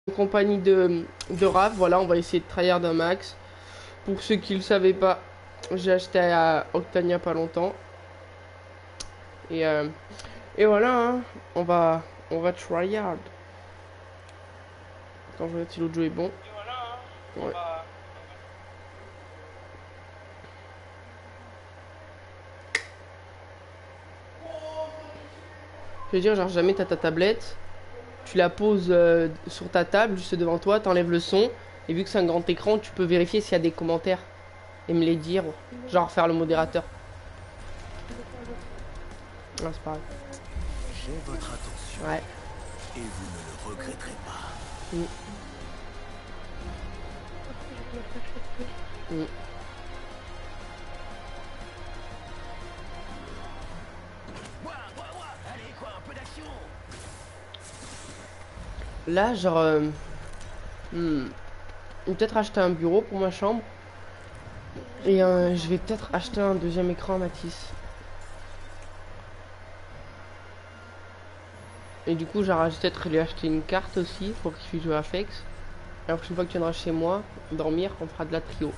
en compagnie de Raph. Voilà, on va essayer de tryhard un max. Pour ceux qui le savaient pas, j'ai acheté à Octania pas longtemps. Et, euh, et voilà, hein, on va tryhard. Quand je regarde si l'autre jeu est bon. Ouais. Je veux dire, genre jamais t'as ta tablette, tu la poses sur ta table, juste devant toi, t'enlèves le son, et vu que c'est un grand écran, tu peux vérifier s'il y a des commentaires et me les dire, genre faire le modérateur. Ah, c'est pareil. J'ai votre attention. Ouais. Et vous ne le regretterez pas. Mm. Mm. Allez, quoi, un peu d'action. Là, genre, peut-être acheter un bureau pour ma chambre. Et je vais peut-être acheter un deuxième écran Matisse. Et du coup, j'aurais peut-être lui acheter une carte aussi pour qu'il puisse jouer à FX. La prochaine fois que tu viendras chez moi, dormir, on fera de la trio.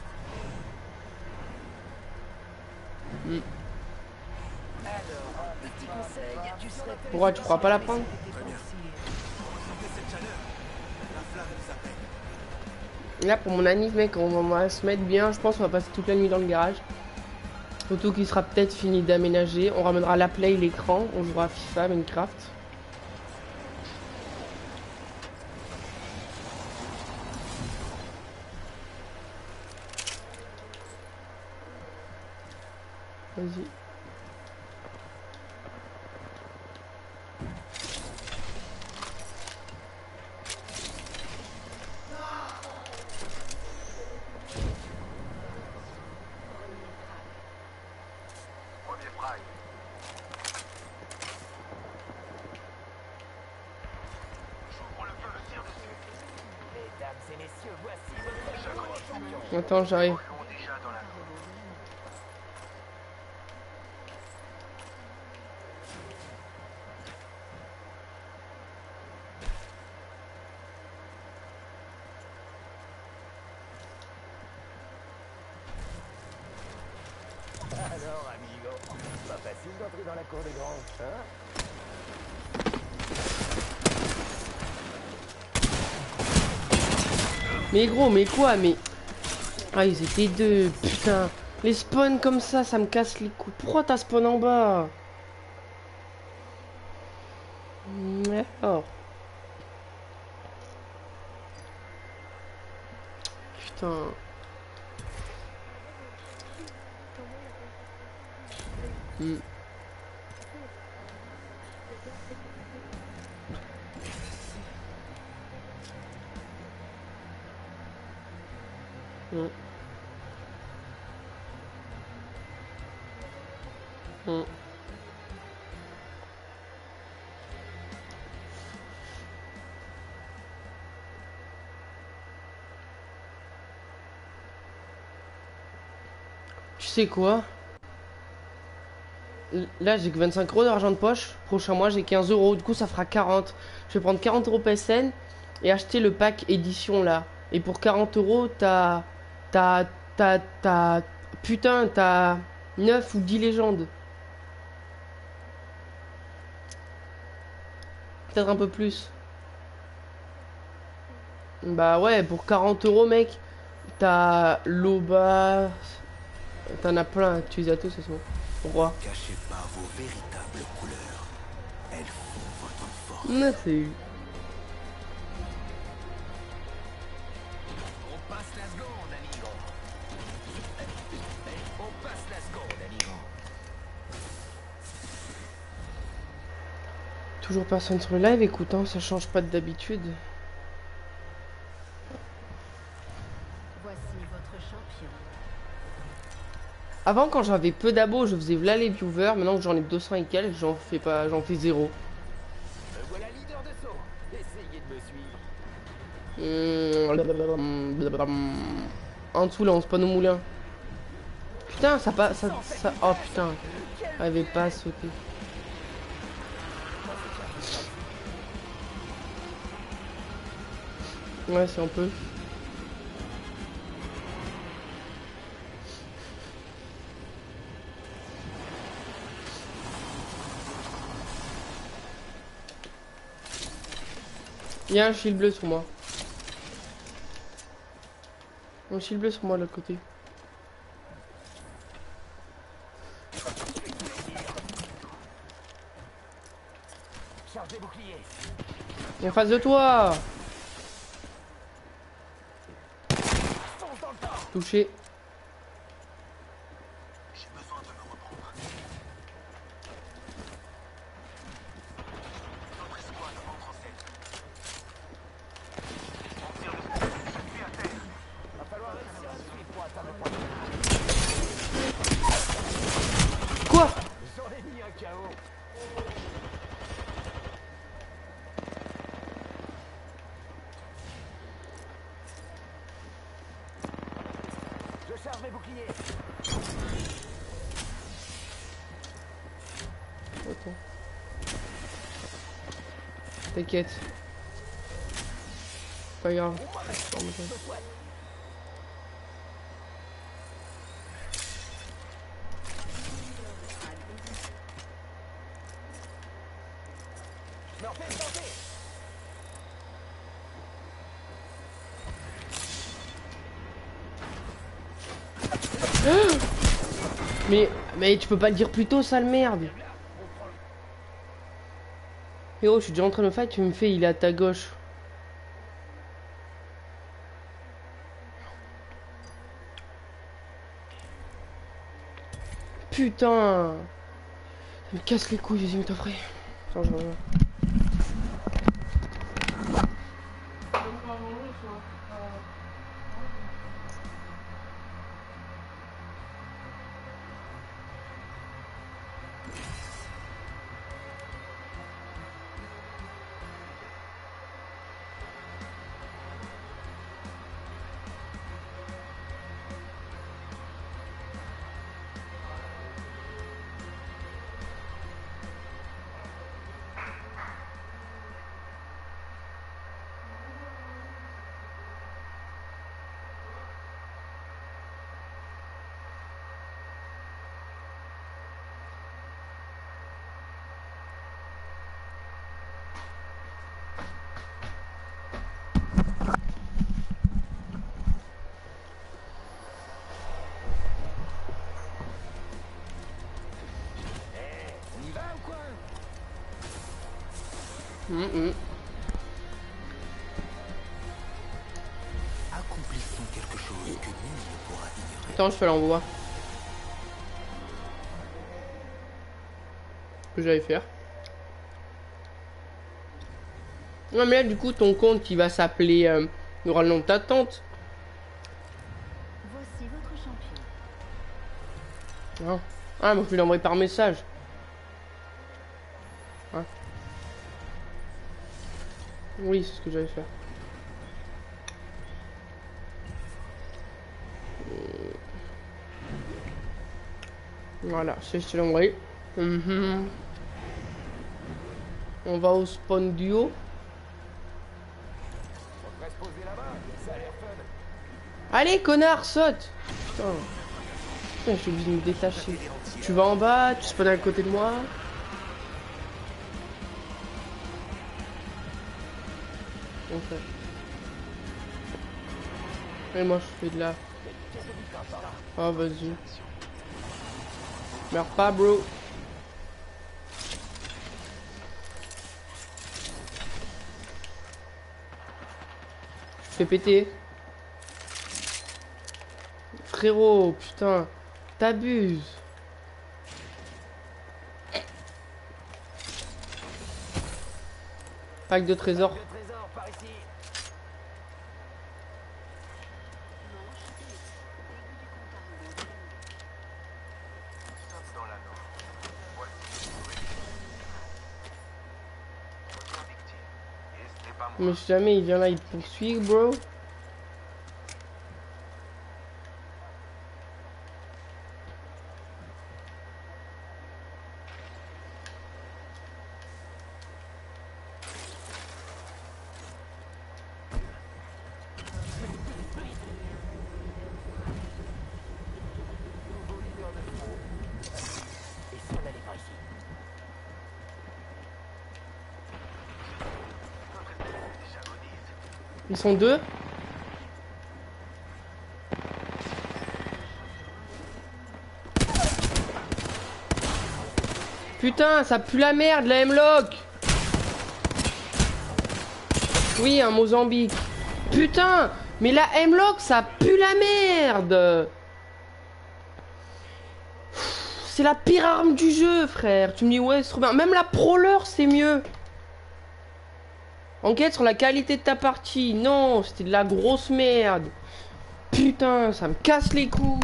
Mm. Pourquoi tu pourras pas la prendre? Très bien. Ressentez cette chaleur. La flamme nous appelle. Là, pour mon anniv, mec, on va se mettre bien. Je pense qu'on va passer toute la nuit dans le garage. Surtout qu'il sera peut-être fini d'aménager. On ramènera la play, l'écran. On jouera à FIFA, Minecraft. Vas-y. Premier prime. J'ouvre le feu, le tir dessus. Mesdames et messieurs, voici votre nouveau champion. Attends, j'arrive. Sont déjà dans la zone. Alors, amigo, pas facile d'entrer dans la cour des grands, hein? Mais gros, mais quoi? Mais... Ah, ils étaient deux. Putain. Les spawns comme ça me casse les couilles. Pourquoi t'as spawn en bas? Oh. Putain. Mm. Mm. Mm. Tu sais quoi? Là, j'ai que 25 euros d'argent de poche. Prochain mois, j'ai 15 euros. Du coup, ça fera 40. Je vais prendre 40 euros PSN et acheter le pack édition là. Et pour 40 euros, T'as. T'as. Putain, t'as 9 ou 10 légendes. Peut-être un peu plus. Bah ouais, pour 40 euros, mec. T'as Loba. T'en as plein. Tu les as tous, c'est bon. Roi. Ne cachez pas vos véritables couleurs. Elles font votre force. C'est. On passe la seconde, amigo. On passe la seconde, amigo. Toujours personne sur le live, écoutant, ça change pas d'habitude. Voici votre champion. Avant, quand j'avais peu d'abos, je faisais là les viewers. Maintenant que j'en ai 200 et quelques, j'en fais pas, j'en fais zéro. Me voilà leader de saut. Essayez de me suivre. En dessous, là, on spawn au moulin. Putain, ça passe. Ça... Oh putain, j'arrivais pas à sauter. Ouais, c'est un peu. Il y a un shield bleu sur moi. Un shield bleu sur moi de l'autre côté. Chargez bouclier. En face de toi. Fonce dans le tas. Touché. J'ai besoin de me reprendre. Notre escouade entre en scène. On tire le coup. Je suis à terre. Va falloir réussir à suivre pour atteindre le point. Quoi? J'en ai mis un KO. Je charge mes boucliers. Attends. T'inquiète. Pas grave. Je me refais tenter. Mais tu peux pas le dire plus tôt, sale merde. Et oh, je suis déjà en train de me fight, tu me fais, il est à ta gauche. Putain. Ça me casse les couilles, vas-y, mets-toi frais. Attends, je reviens. On y va ou quoi? Accomplissons quelque chose que nul ne pourra ignorer. Attends, je fais l'envoi. Ce que j'allais faire. Non mais là du coup ton compte il va s'appeler il y aura le nom de ta tante. Voici votre champion. Hein. Ah moi je vais l'envoyer par message. Hein. Oui c'est ce que j'allais faire. Voilà, je te l'ai envoyé. On va au spawn duo. On devrait se poser là-bas. Ça a l'air fun. Allez connard, saute. Putain. Putain, je suis obligé de me détacher. Tu vas en bas, tu spawns à côté de moi. Ok. Et moi je fais de la... Oh vas-y. Meurs pas bro. Je fais péter. Frérot, putain. T'abuses. Pack de trésors. Le trésor par ici. Stop dans la norme. Voici une nouvelle première victime. Et ce n'est pas moi. Mais si jamais il vient là, il te poursuit, bro. Ils sont deux. Putain, ça pue la merde, la Hemlock. Oui, un Mozambique. Putain, mais la Hemlock, ça pue la merde. C'est la pire arme du jeu, frère. Tu me dis, ouais, c'est trop bien. Même la Prowler, c'est mieux. Enquête sur la qualité de ta partie. Non, c'était de la grosse merde. Putain, ça me casse les couilles.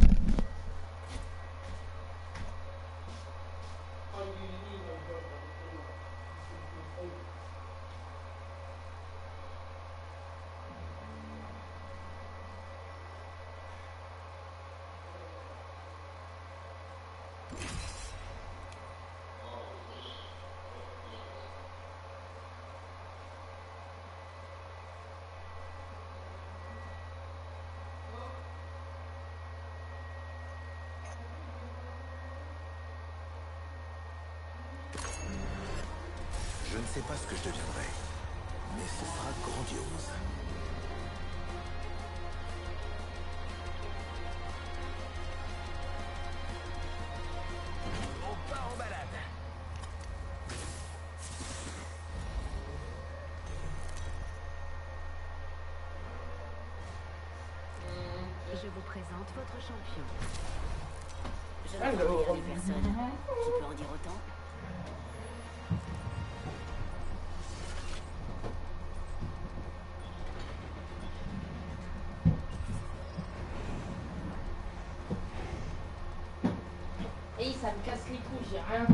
Je ne sais pas ce que je deviendrai, mais ce sera grandiose. On part en balade. Je vous présente votre champion. Je ne connais jamais personne qui peut en dire autant. Et ça me casse les couilles, j'ai rien.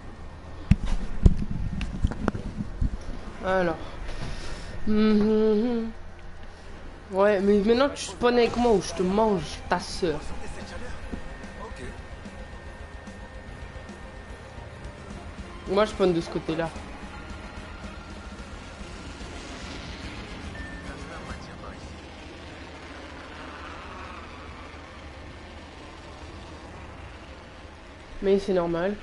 Alors. Ouais, mais maintenant tu spawns avec moi ou je te mange ta sœur. Sentez cette chaleur? Ok. Moi je spawn de ce côté-là. La flamme m'attire par ici. Mais c'est normal.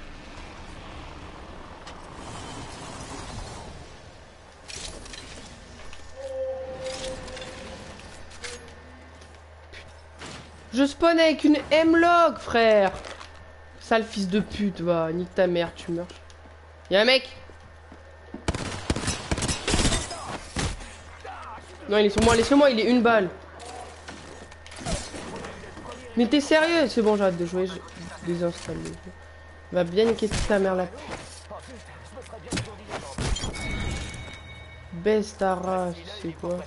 Je spawn avec une Hemlock, frère. Sale fils de pute, va. Nique ta mère, tu meurs. Y'a un mec. Non, il est sur moi, laisse-le-moi, il est une balle. Mais t'es sérieux? C'est bon, j'arrête de jouer, je désinstalle le jeu. Va bien niquer ta mère là. Baisse ta race, tu sais quoi.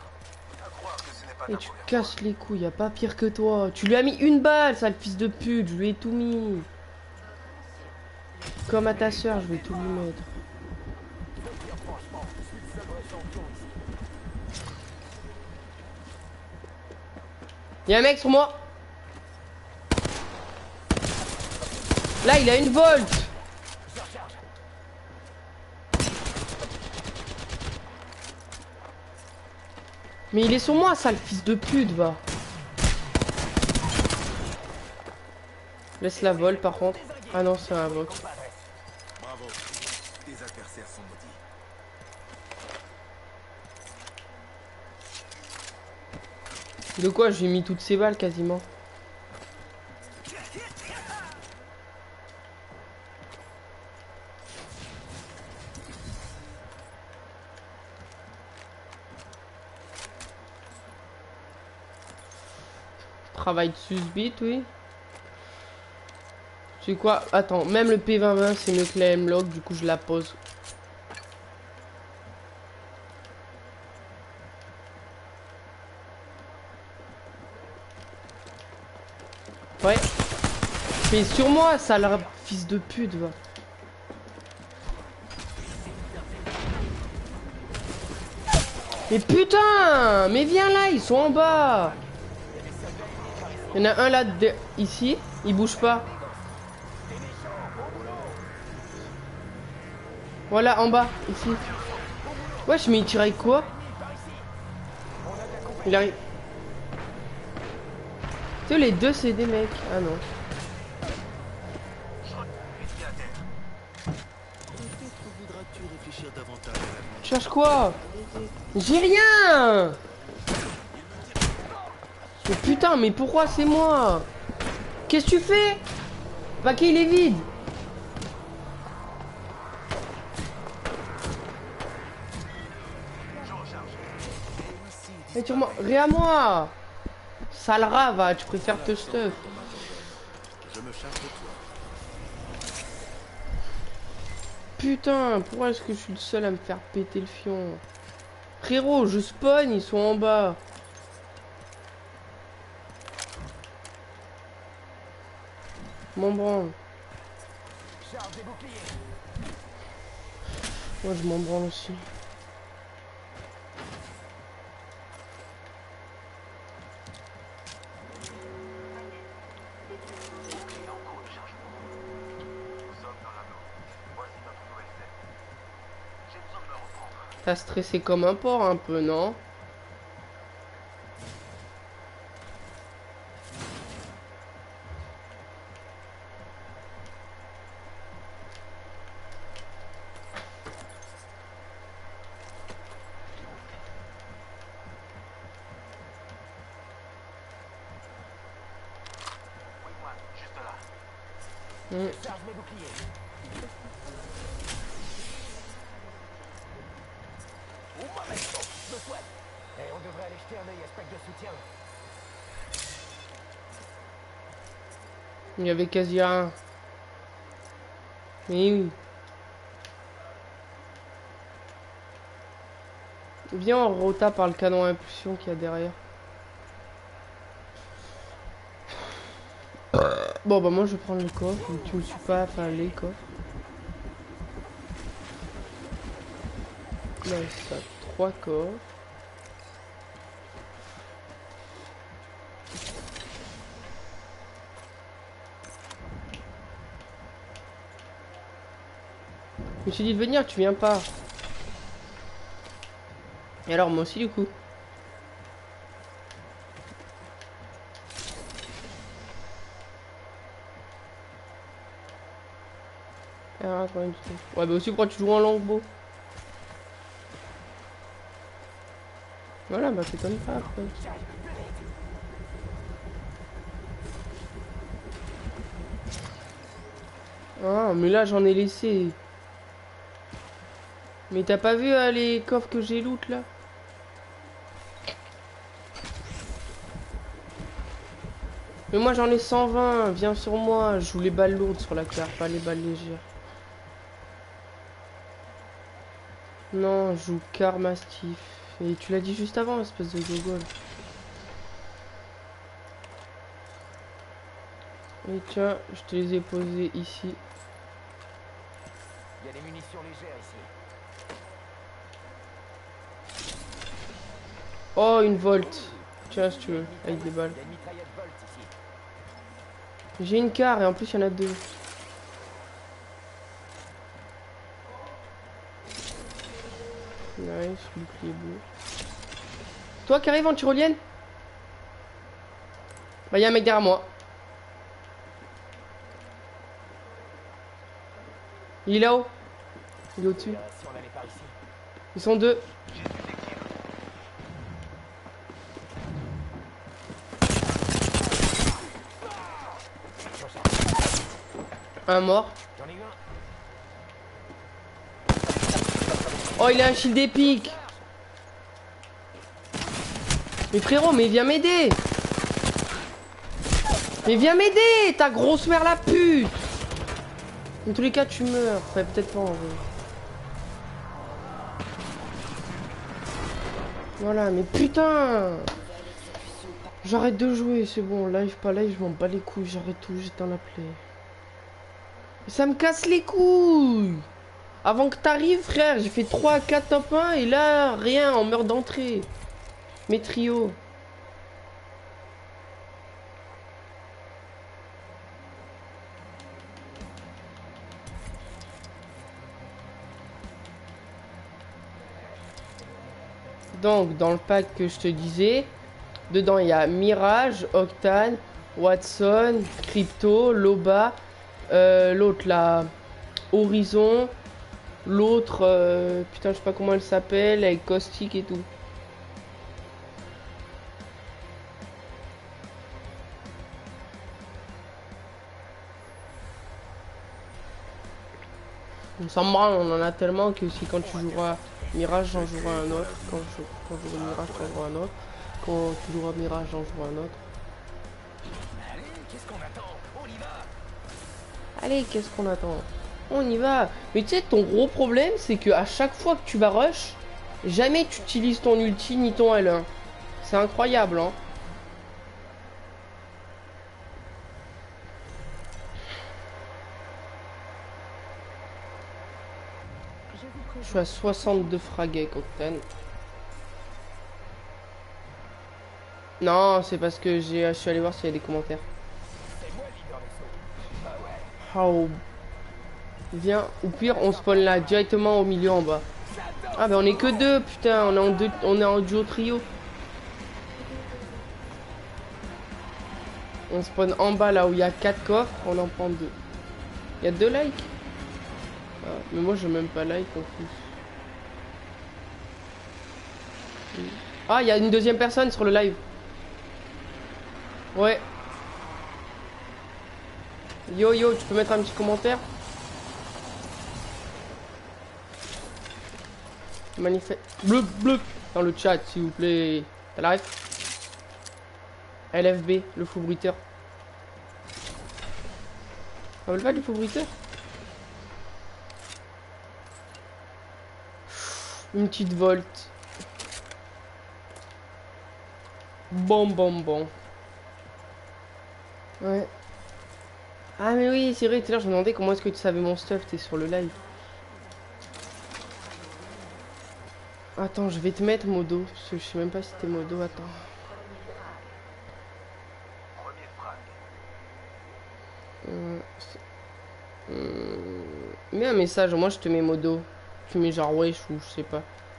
Et tu casses les couilles, y a pas pire que toi. Tu lui as mis une balle, sale fils de pute, je lui ai tout mis. Comme à ta soeur, je vais tout lui mettre. Y'a un mec sur moi. Là, il a une Volt. Mais il est sur moi, sale fils de pute, va. Laisse la Volt, par contre. Ah non, c'est un Volt. Bravo. Tes adversaires sont maudits. De quoi? J'ai mis toutes ces balles, quasiment. Travail de susbite, oui. C'est quoi? Attends, même le P2020 c'est mieux que la Hemlock, du coup je la pose. Ouais. Mais sur moi, ça leur fils de pute, va. Mais putain! Mais viens là, ils sont en bas! Il y en a un là, ici, il bouge pas. Voilà, en bas, ici. Wesh, mais il tire avec quoi? Il arrive. Tu sais, les deux, c'est des mecs. Ah non. Peut-être voudras-tu réfléchir davantage à l'avenir. Tu cherches quoi? J'ai rien. Mais putain, mais pourquoi c'est moi? Qu'est-ce que tu fais? Le paquet il est vide. Et tu à moi. Sale rat, va, tu préfères te stuff. Je me charge de toi. Putain, pourquoi est-ce que je suis le seul à me faire péter le fion? Frérot, je spawn, ils sont en bas. M'en branle. Moi, je m'en branle aussi. T'as stressé comme un porc un peu, non? Charge mes boucliers. Où m'arrête-t-on? Je me souhaite. Et on devrait aller jeter un œil à ce pack de soutien. Il y avait quasi un. Mais oui. Viens en rota par le canon à impulsion qu'il y a derrière. Bon bah moi je vais prendre le coffre, tu me suis pas, enfin les coffres. Là ça, 3 coffres. Je me suis dit de venir, tu viens pas. Et alors moi aussi du coup. Ah, attends, ouais bah aussi pourquoi tu joues en longbow? Voilà bah t'étonnes pas après. Ah mais là j'en ai laissé. Mais t'as pas vu les coffres que j'ai loot là? Mais moi j'en ai 120, viens sur moi, je joue les balles lourdes sur la carte, pas les balles légères. Non, je joue car Mastiff. Et tu l'as dit juste avant, espèce de gogol. Et tiens, je te les ai posés ici. Il y a des munitions légères ici. Oh, une Volt. Tiens, si tu veux, avec des balles. Il y a une mitraillette Volt ici. J'ai une car et en plus il y en a 2. Nice, bouclier bleu. Toi qui arrives en tyrolienne? Bah y'a un mec derrière moi. Il est là-haut. Il est au-dessus. Si on allait par ici. Ils sont 2. Un mort. J'en ai eu un. Oh, il a un shield épique. Mais frérot, mais viens m'aider. Mais viens m'aider, ta grosse mère la pute. Dans tous les cas, tu meurs. Enfin, peut-être pas en vrai. Voilà, mais putain. J'arrête de jouer, c'est bon. Live, pas live, je m'en bats les couilles. J'arrête tout, j'éteins la play. Ça me casse les couilles. Avant que t'arrives, frère, j'ai fait 3 à 4 top 1 et là, rien, on meurt d'entrée. Mes trios. Donc, dans le pack que je te disais, dedans il y a Mirage, Octane, Watson, Crypto, Loba, l'autre là, Horizon, L'autre, putain, je sais pas comment elle s'appelle, avec caustique et tout. On s'en branle, on en a tellement que si quand tu joueras Mirage, j'en jouerai un autre. Quand je jouerai Mirage, j'en jouerai un autre. Quand tu joueras Mirage, j'en jouerai un autre. Allez, qu'est-ce qu'on attend? On y va. Allez, qu'est-ce qu'on attend? On y va. Mais tu sais, ton gros problème, c'est que à chaque fois que tu vas rush, jamais tu utilises ton ulti ni ton L1. C'est incroyable, hein. Je suis à 62 frags avec Octane. Non, c'est parce que je suis allé voir s'il y a des commentaires. C'est moi le leader des sauts. Ah ouais. Oh. Viens, au pire, on spawn là, directement au milieu en bas. Ah, bah on est que deux, putain, on est en duo trio. On spawn en bas là où il y a 4 coffres, on en prend 2. Il y a 2 likes. Ah, mais moi j'ai même pas like en plus. Ah, il y a une deuxième personne sur le live. Ouais. Yo yo, tu peux mettre un petit commentaire? Manifeste. Bleu bleu dans le chat s'il vous plaît. T'as la ref? LFB, le fou bruiteur. On veut pas du fou bruiteur? Une petite volte. Bon, bon, bon. Ouais. Ah, mais oui, c'est vrai, tout à l'heure, je me demandais comment est-ce que tu savais mon stuff, t'es sur le live. Attends, je vais te mettre modo, parce que je sais même pas si t'es modo, attends. Premier frag. Mets un message, moi je te mets modo. Tu mets genre wesh ou je sais pas.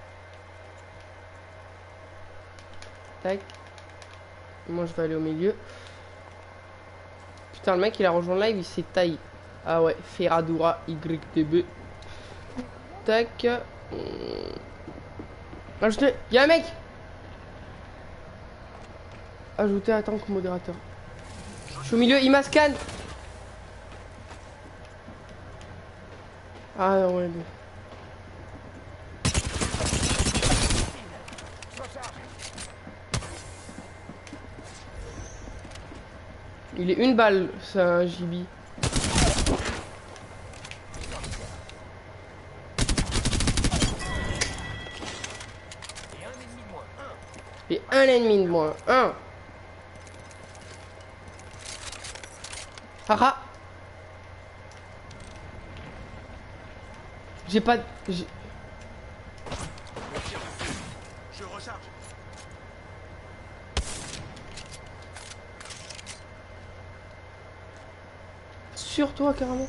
Tac. Moi je vais aller au milieu. Putain, le mec il a rejoint le live, il s'est taillé. Ah ouais, Ferradura YTB. Tac. Ajouter. Y'a un mec! Ajouter à tant que modérateur. Je suis au milieu, il m'a scan! Ah ouais, mais... Il est une balle, c'est un JB. Et un ennemi de moins. Un. Haha. J'ai pas... Je recharge. Sur toi, carrément.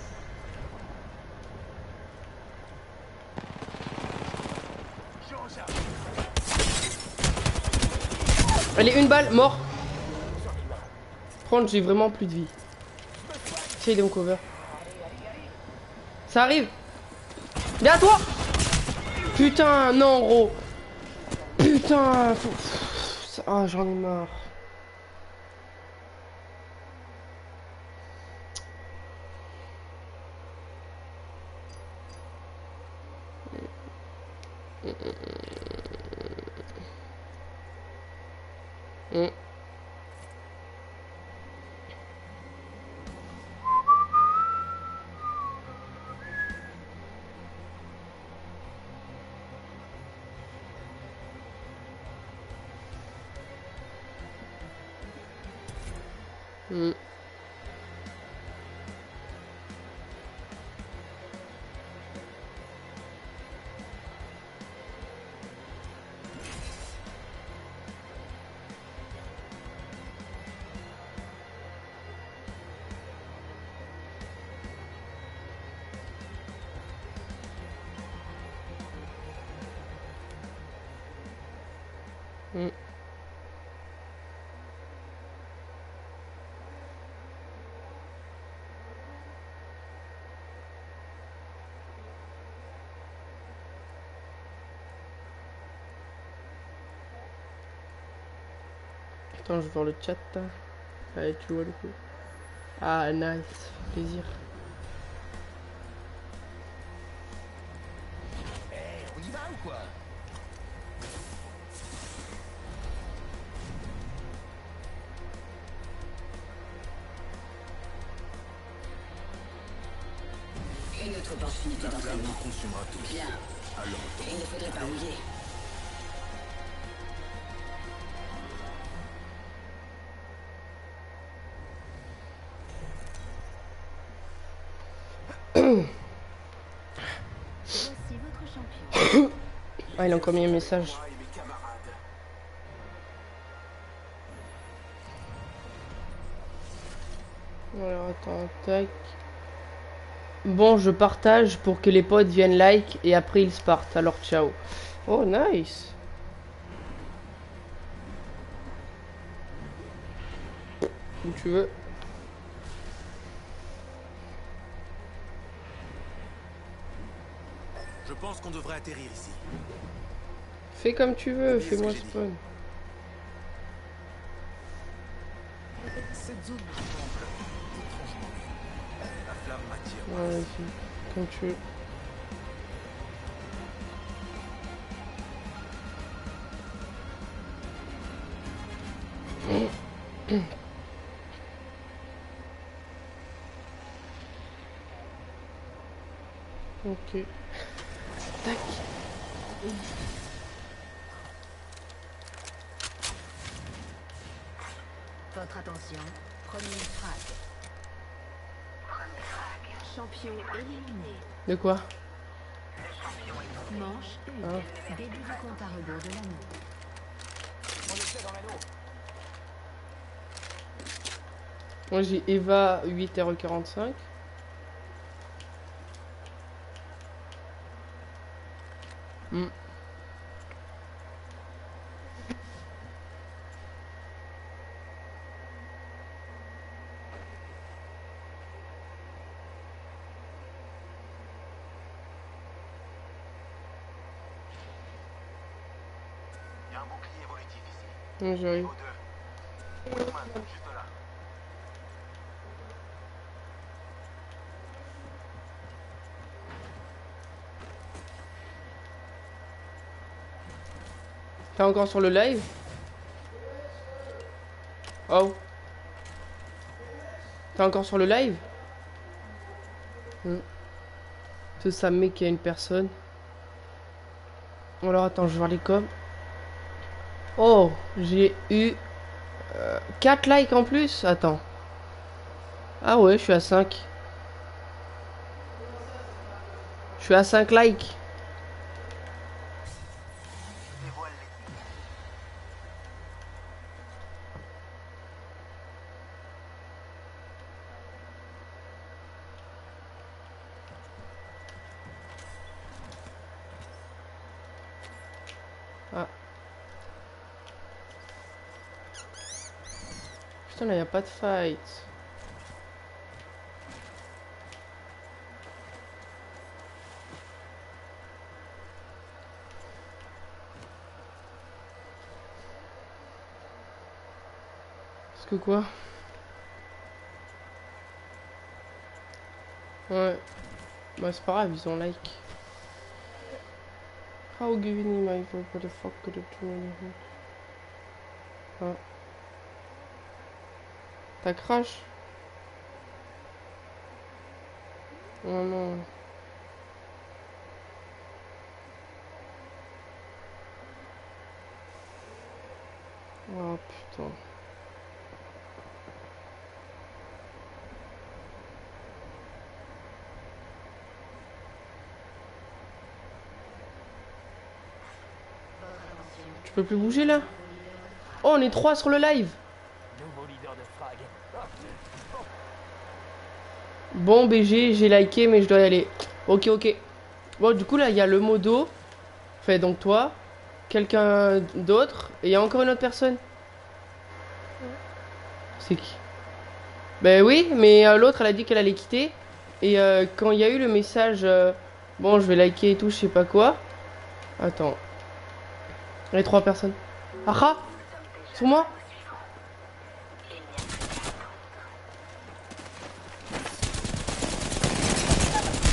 Je recharge. Allez, une balle, mort. Prendre, j'ai vraiment plus de vie. Essaye de me cover. Ça arrive. Derrière toi. Putain, non, gros. Putain. Ah, j'en ai marre. Attends, je vais voir le chat. Allez, tu vois le coup. Ah, nice. Plaisir. On y va ou quoi? Une autre opportunité d'entraînement. consumera tout. Bien. Alors, Il ne faudrait pas oublier. Voici votre champion. Ah, il a encore mis un message. moi et mes camarades. Alors, attends, tac. Bon, je partage pour que les potes viennent like et après ils se partent. Alors, ciao. Oh, nice. Où tu veux. Je pense qu'on devrait atterrir ici. Fais comme tu veux, Dis ce que fais-moi j'ai dit. spawn. Cette zone me semble étrangement vue. La flamme m'attire. Ouais, vas-y, comme tu veux. Ok. Tac. Votre attention. Premier frag. Champion éliminé. De quoi? Manche 1. Ah. Début du compte à rebours de l'anneau. On était dans l'anneau. Moi j'ai Eva 8R45. Hmm. Il y a un bouclier évolutif ici. Ouais, j'arrive. Niveau 2. Humain, juste là. T'es encore sur le live? Oh. T'es encore sur le live? Tout ça met qu'il y a une personne. Alors attends, je vais voir les coms. Oh, j'ai eu 4 likes en plus. Attends. Ah ouais, je suis à 5. Je suis à 5 likes. Je dévoile l'ennemi. Ah. Putain, là, y a pas de fight. Parce que quoi? Ouais. Bah, c'est pas grave, ils ont like. How giving me my vote, what the fuck could it do anything? Ah. T'as crash? Oh non. Oh putain. Tu peux plus bouger là? Oh, on est 3 sur le live. Nouveau leader de frag. Bon, BG, j'ai liké, mais je dois y aller. Ok, ok. Bon, du coup, là, il y a le modo. Fait donc toi, quelqu'un d'autre, et il y a encore une autre personne. C'est qui? Ben oui, mais l'autre, elle a dit qu'elle allait quitter. Et quand il y a eu le message, bon, je vais liker et tout, je sais pas quoi. Attends. Les 3 personnes. Ah, sur moi?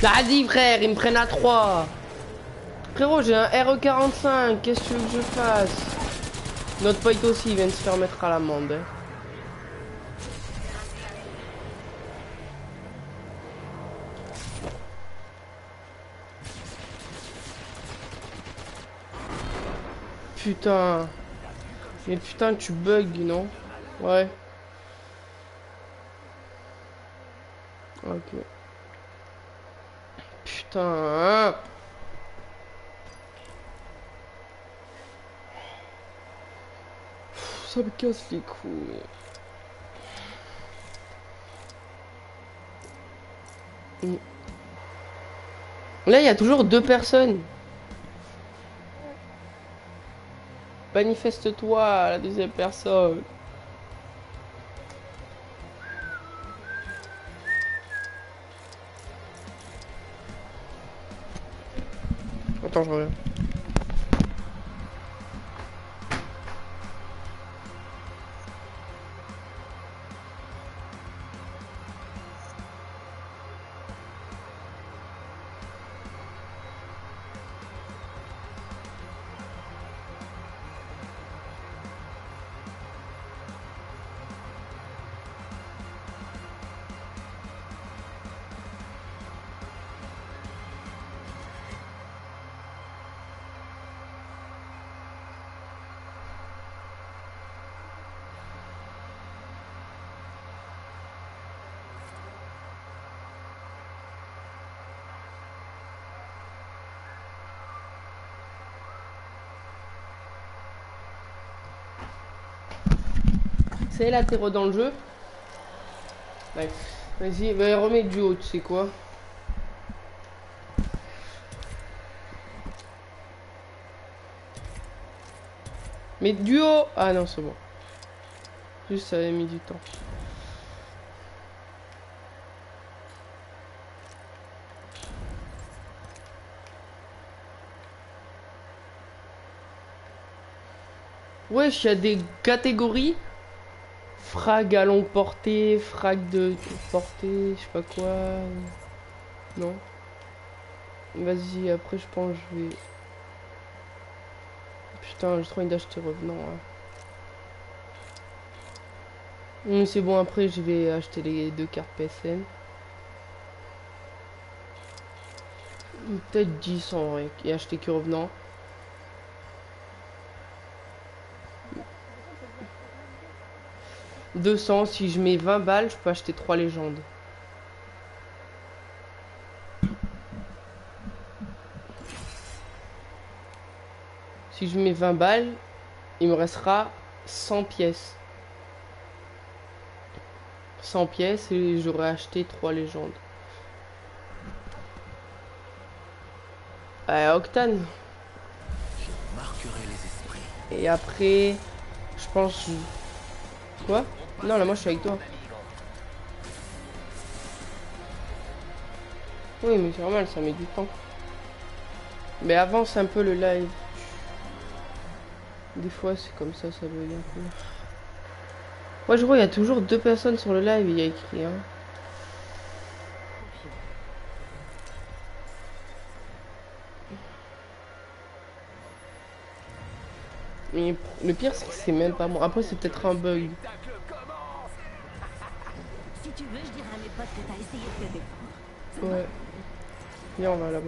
Vas-y frère, ils me prennent à 3. Frérot, j'ai un RE45, qu'est-ce que tu veux que je fasse? Notre pote aussi, il vient de se faire mettre à l'amende. Hein. Putain. Mais putain, tu bugs, non? Ouais. Ok. Putain. Hein. Ça me casse les couilles. Là, il y a toujours 2 personnes. Manifeste-toi, la deuxième personne. Attends, je reviens. C'est latéraux dans le jeu. Ouais. Vas-y, bah, remets du haut, tu sais quoi. Mais du haut. Ah non, c'est bon. Juste, ça avait mis du temps. Wesh, il y a des catégories. Frag à longue portée, frag de portée, je sais pas quoi. Non. Vas-y, après je pense que je vais... Putain, j'ai trop envie d'acheter revenant. Hein. C'est bon, après je vais acheter les 2 cartes PSN. Peut-être 10 en vrai, et acheter que revenant. « 200, si je mets 20 balles, je peux acheter 3 légendes. » Si je mets 20 balles, il me restera 100 pièces. 100 pièces et j'aurais acheté 3 légendes. Octane. Et après, je pense... Quoi? Non, là, moi, je suis avec toi. Oui, mais c'est normal, ça met du temps. Mais avance un peu le live. Des fois, c'est comme ça bug un peu. Ouais, je vois, il y a toujours 2 personnes sur le live, il y a écrit, hein. Mais le pire, c'est que c'est même pas moi. Après, c'est peut-être un bug. Si tu veux, je dirai à mes potes que t'as essayé de te défendre. Ouais. Viens, on va là-bas.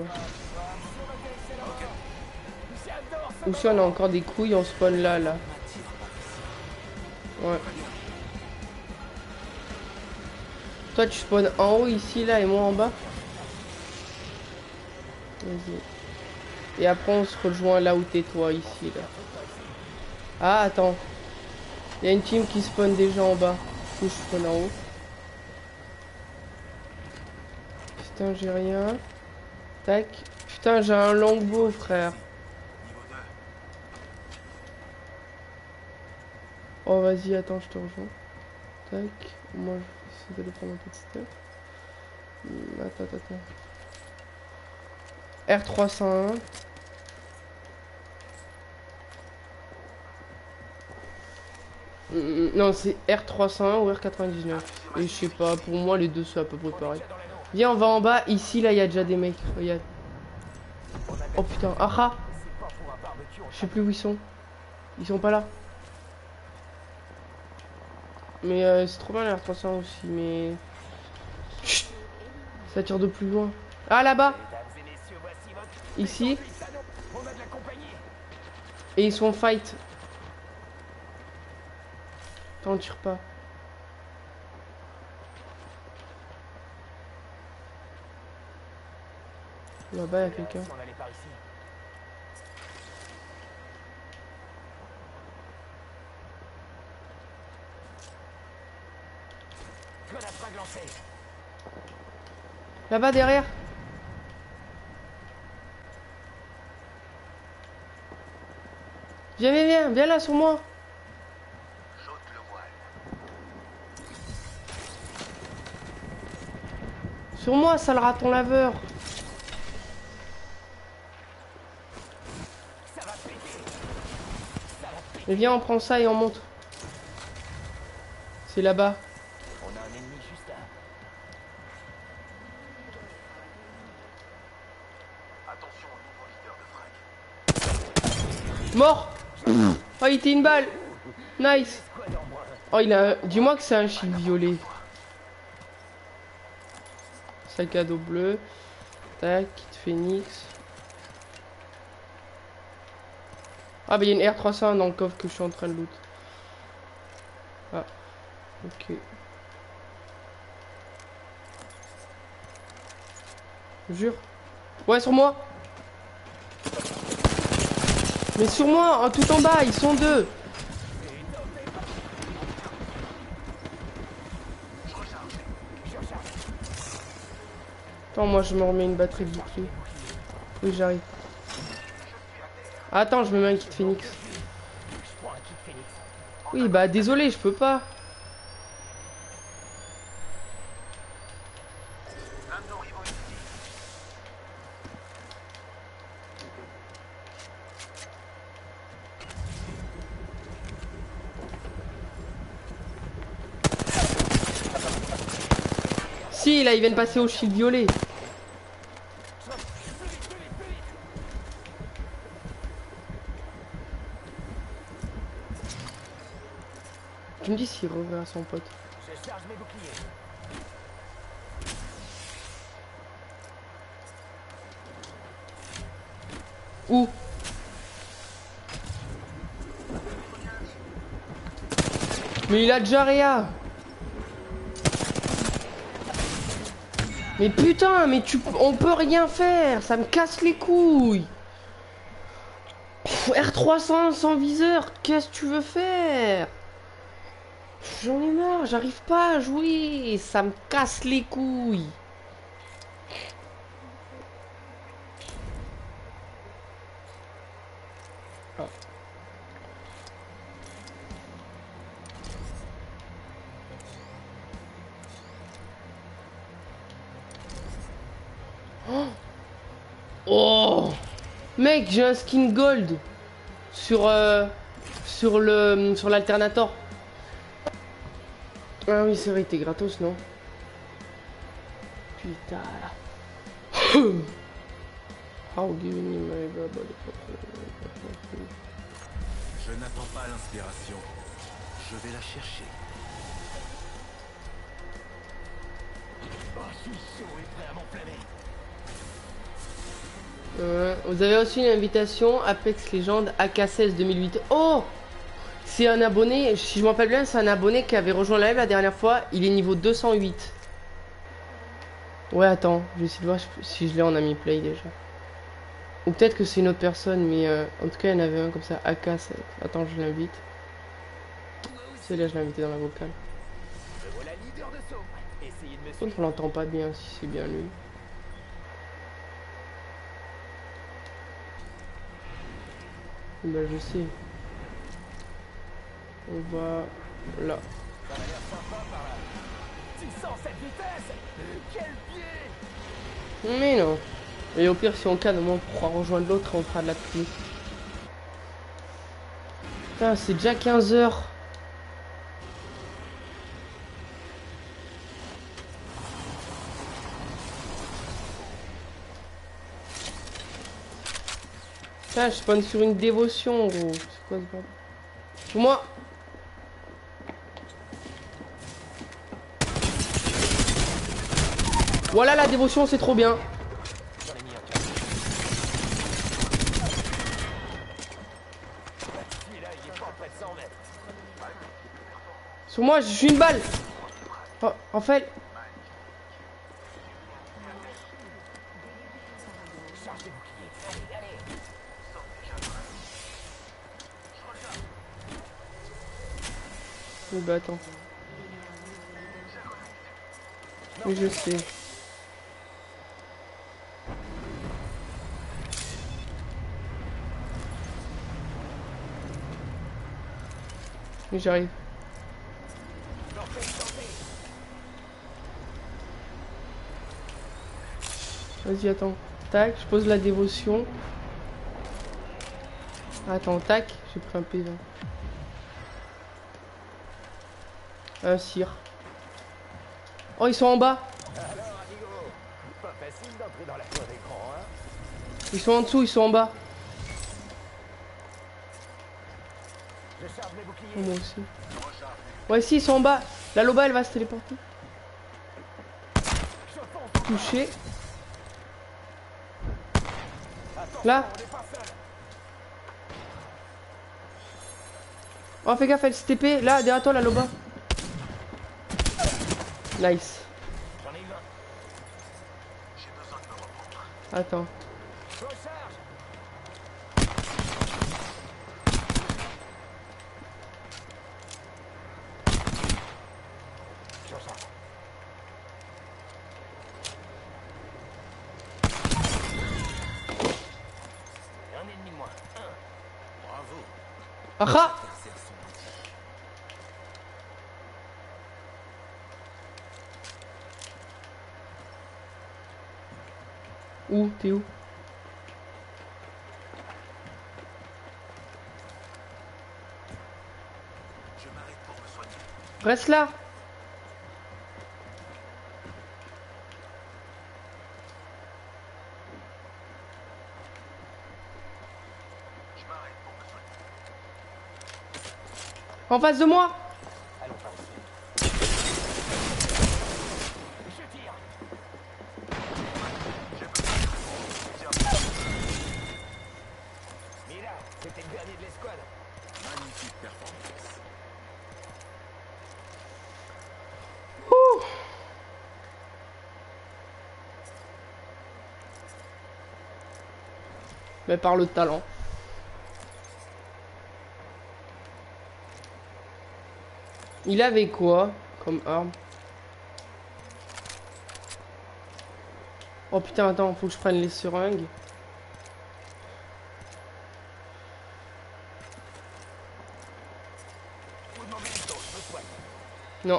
Ou si on a encore des couilles, on spawn là. Ouais. Toi, tu spawns en haut, ici, là, et moi en bas. Vas-y. Et après, on se rejoint là où t'es, toi, ici, là. Ah, attends. Il y a une team qui spawn déjà en bas. Ou je spawn en haut. Putain, j'ai rien. Tac. Putain, j'ai un longbow, frère. Oh, vas-y, attends, je te rejoins. Tac. Moi, je vais essayer d'aller prendre un peu de stuff. Attends. R301. Non, c'est R301 ou R99. Et je sais pas, pour moi, les deux sont à peu près pareil. Viens, on va en bas. Ici, là, il y a déjà des mecs. Regarde. Oh putain. Ah. Je sais plus où ils sont. Ils sont pas là. Mais c'est trop bien l'air 300 aussi. Mais. Chut. Ça tire de plus loin. Ah, là-bas. Ici. Et ils sont en fight. T'en tire pas. Là-bas, il y a quelqu'un. Là-bas, derrière. Viens là sur moi. Sur moi, sale raton laveur. Mais viens, on prend ça et on monte. C'est là-bas. On a un ennemi juste là. Attention au nouveau leader de frag. Mort. Oh, il était une balle. Nice. Oh, il a... Dis-moi que c'est un shield violet. Sac à dos bleu. Tac, kit phoenix. Ah, bah il y a une R301 dans le coffre que je suis en train de loot. Ah, ok. Jure. Ouais, sur moi. Mais sur moi, tout en bas, ils sont deux. Attends, moi je me remets une batterie de bouclier. Oui, j'arrive. Attends, je me mets un kit phoenix. Oui, bah désolé, je peux pas. Si, là, ils viennent passer au shield violet. Tu me dis s'il reverra son pote. Je charge mes boucliers. Où? Mais il a déjà rien. Mais putain, mais on peut rien faire. Ça me casse les couilles. Pff, R300 sans viseur. Qu'est-ce que tu veux faire? J'en ai marre. J'arrive pas à jouer. Ça me casse les couilles. Oh mec, j'ai un skin gold sur l'alternator. Ah oui, c'est vrai, t'es gratos, non? Putain. How giving me my bubble. Je n'attends pas l'inspiration. Je vais la chercher. Oh, je suis chaud et prêt à m'enflammer. Vous avez aussi une invitation Apex Legends AK16 2008. Oh, c'est un abonné, si je m'en rappelle bien, c'est un abonné qui avait rejoint la live la dernière fois. Il est niveau 208. Ouais, attends, je vais essayer de voir si je l'ai en ami play déjà. Ou peut-être que c'est une autre personne, mais en tout cas, il y en avait un comme ça, AK16. Attends, je l'invite. C'est là, je l'ai invité dans la vocale. Voilà leader de saut. Essayez de me Par contre, on l'entend pas bien si c'est bien lui. Bah, je sais. On va là. Ça a l'air sympa par là. Tu sens cette vitesse? Quel pied! Mais non. Et au pire, si on canne, au moins on pourra rejoindre l'autre et on fera de la pluie. Putain, c'est déjà 15 h. Putain, je spawn sur une dévotion, gros. C'est quoi ce bordel? Pour moi. Voilà la dévotion, c'est trop bien. J'en ai mis un cas. Celui-là, il est pas près de 100 mètres. Sur moi, j'ai une balle. Oh, en fait. Charge des boucliers. Allez, allez. Oui, bah attends. Oui, je sais. Oui, j'arrive. Vas-y, attends. Tac, je pose la dévotion. Attends, tac, j'ai pris un P20. Un cire. Oh, ils sont en bas. Alors, amigo, pas facile d'entrer dans la cour d'écran, hein? Ils sont en dessous, ils sont en bas. Je charge mes boucliers. Oh, moi aussi. Ouais, si, ils sont en bas. La Loba, elle va se téléporter. Touché. Là. On n'est pas seul. Oh, fais gaffe, elle se TP. Là, derrière toi, la Loba. Nice. J'en ai eu un. Attends. Recharge. Je recharge. Un ennemi de moins. Un. Bravo. Ah. Percer à son outil. Où? T'es où? Je m'arrête pour me soigner. Reste là. Je m'arrête pour me soigner. En face de moi. Allons par ici. Je tire. Mila, c'était le dernier de l'escouade. Magnifique performance. Mais par le talent. Il avait quoi comme arme? Oh putain, attends, faut que je prenne les seringues. Vous demandez une dose, je me soigne. Non.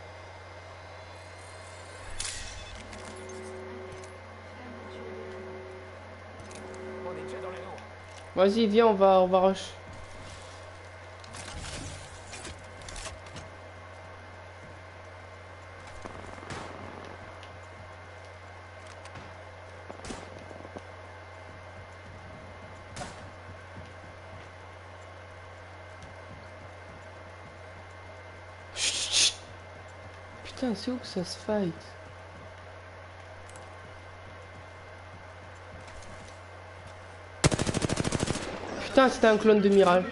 On est déjà dans l'anneau. Vas-y, viens, on va rush. Chut, chut. Putain, c'est où que ça se fight? Putain, c'était un clone de Mirage.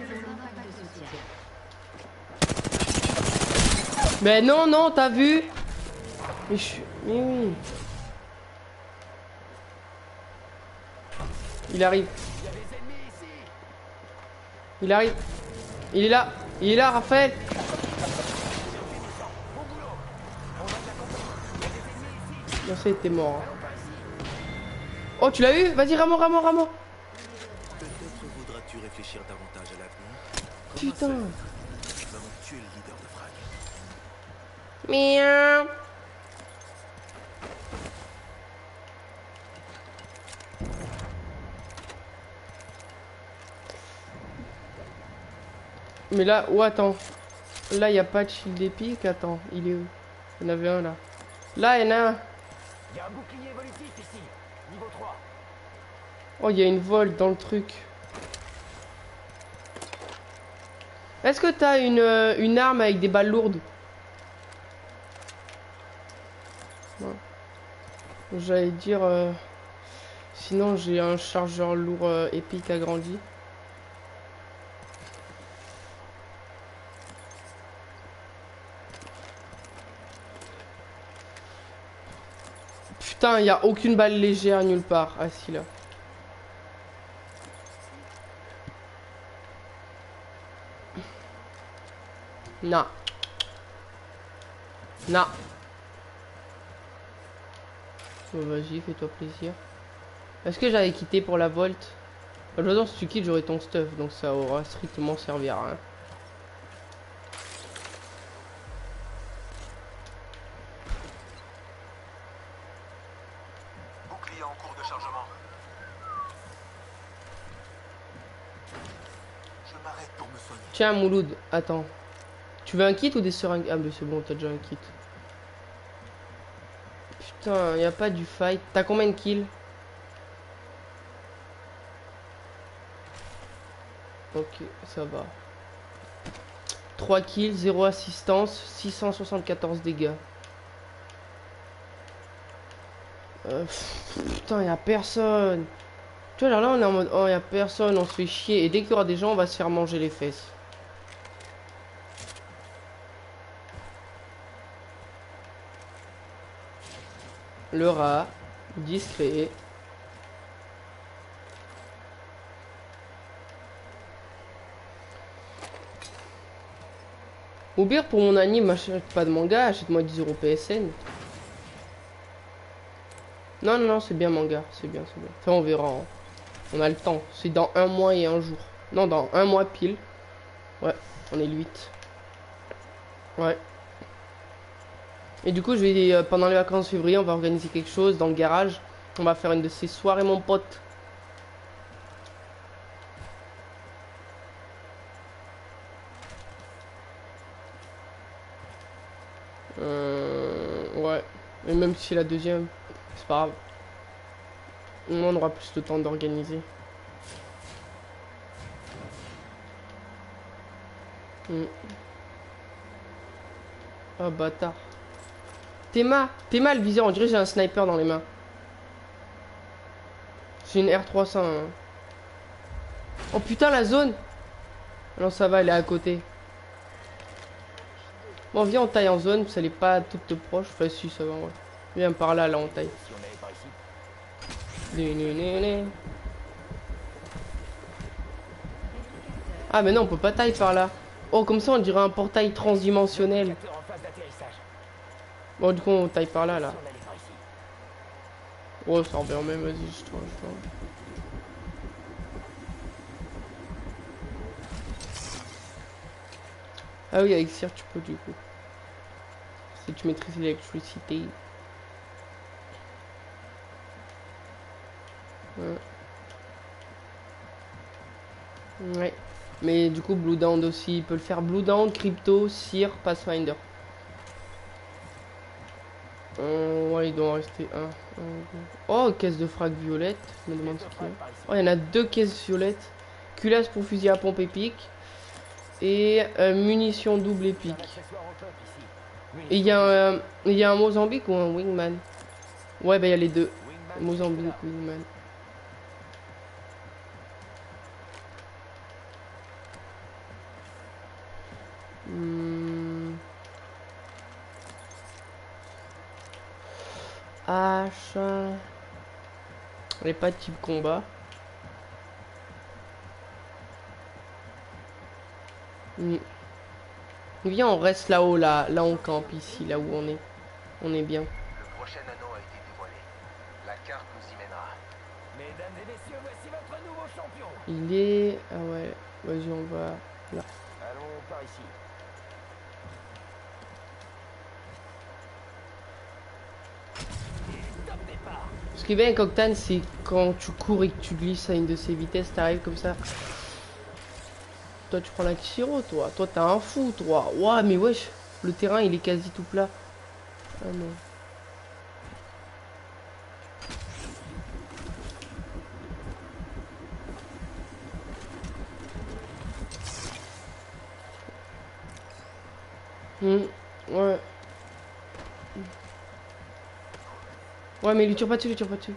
Mais non, non, t'as vu? Mais je suis... Mais oui. Il arrive. Il y a des ennemis ici. Il arrive. Il est là. Il est là, Raphaël. Non, ça, il était mort. Hein. Oh, tu l'as eu? Vas-y, Ramo, Ramo, Ramo. Peut-être voudras-tu réfléchir davantage à l'avenir. Putain. Nous avons tué le leader de Frag. Miaou. Mais là, oh attends. Là, il n'y a pas de shield épique. Attends, il est où? Il y en avait un là. Là, il y en a un. Il y a un bouclier évolutif ici. Niveau 3. Oh, il y a une vol dans le truc. Est-ce que t'as une arme avec des balles lourdes? Non. J'allais dire... Sinon j'ai un chargeur lourd épique agrandi. Putain, y a aucune balle légère nulle part. Ah si là. Non. Non. Bon, vas-y, fais-toi plaisir. Est-ce que j'avais quitté pour la Volt? De toute façon, si tu quittes, j'aurai ton stuff, donc ça aura strictement servi à rien. Bouclier en cours de chargement. Je m'arrête pour me soigner. Tiens, Mouloud, attends. Tu veux un kit ou des seringues? Ah, mais c'est bon, t'as déjà un kit. Putain, y a pas du fight. T'as combien de kills? Ok, ça va. 3 kills, 0 assistance, 674 dégâts. Putain, y a personne. Tu vois, là, on est en mode, oh, y a personne, on se fait chier. Et dès qu'il y aura des gens, on va se faire manger les fesses. Le rat, discret. Ou bien pour mon anime, achète pas de manga, achète-moi 10 € PSN. Non, non, non, c'est bien manga, c'est bien, c'est bien. Enfin, on verra. Hein. On a le temps. C'est dans 1 mois et 1 jour. Non, dans 1 mois pile. Ouais, on est le 8. Ouais. Et du coup, je vais pendant les vacances de février, on va organiser quelque chose dans le garage. On va faire une de ces soirées, mon pote. Ouais. Et même si c'est la deuxième, c'est pas grave. On aura plus de temps d'organiser. Oh bâtard. Théma le viseur, on dirait que j'ai un sniper dans les mains. J'ai une R300. Hein. Oh putain la zone. Non ça va, elle est à côté. Bon viens on taille en zone, ça n'est pas toute proche. Enfin si ça va ouais. Viens par là, là on taille. Si on allait par ici. Ah mais non on peut pas taille par là. Oh comme ça on dirait un portail transdimensionnel. Capteur en phase d'atterrissage. Bon du coup on taille par là là. Si on allait par ici. Oh ça revient même, vas-y je te Ah oui avec Cyr tu peux du coup. Si tu maîtrises l'électricité. Ouais. Mais du coup Blue Down aussi, il peut le faire Blue Down, Crypto, Cyr, Pathfinder. Ouais il doit en rester un. Oh caisse de frag violette, je me demande ce qu'il y a. Oh il y en a 2 caisses violettes. Culasse pour fusil à pompe épique. Et munitions double épique. Accessoire au top ici. Et il y a un Mozambique ou un Wingman? Ouais bah il y a les deux. Mozambique, Wingman. H. Elle est pas type combat. Viens, on reste là-haut, là on campe ici, là où on est. On est bien. Le prochain anneau a été dévoilé. La carte nous y mènera. Mesdames et messieurs, voici votre nouveau champion. Il est... Ah ouais, vas-y, on va là. Allons par ici. Top départ. Ce qui est bien avec Octane, c'est quand tu cours et que tu glisses à une de ses vitesses, t'arrives comme ça. Toi, tu prends la Kishiro, toi. Toi, t'as un fou, toi. Ouah, mais wesh, le terrain, il est quasi tout plat. Ah non. Ouais. Ouais, mais lui tire pas dessus, lui tire pas dessus.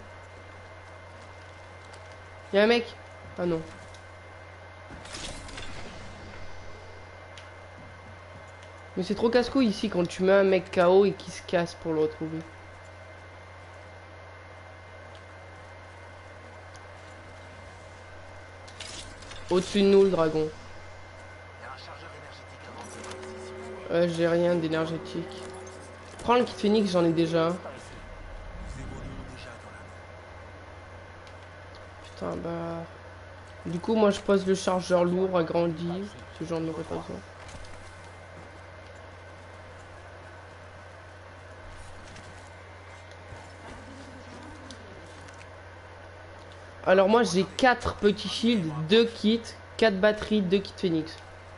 Y'a un mec. Ah non. Mais c'est trop casse-couille ici quand tu mets un mec KO et qu'il se casse pour le retrouver. Au-dessus de nous, le dragon. J'ai rien d'énergétique. Prends le kit phoenix, j'en ai déjà un. Putain, bah... Du coup, moi, je pose le chargeur lourd agrandi. Ce genre n'aurait pas besoin. Alors moi, j'ai 4 petits shields, 2 kits, 4 batteries, 2 kits phoenix.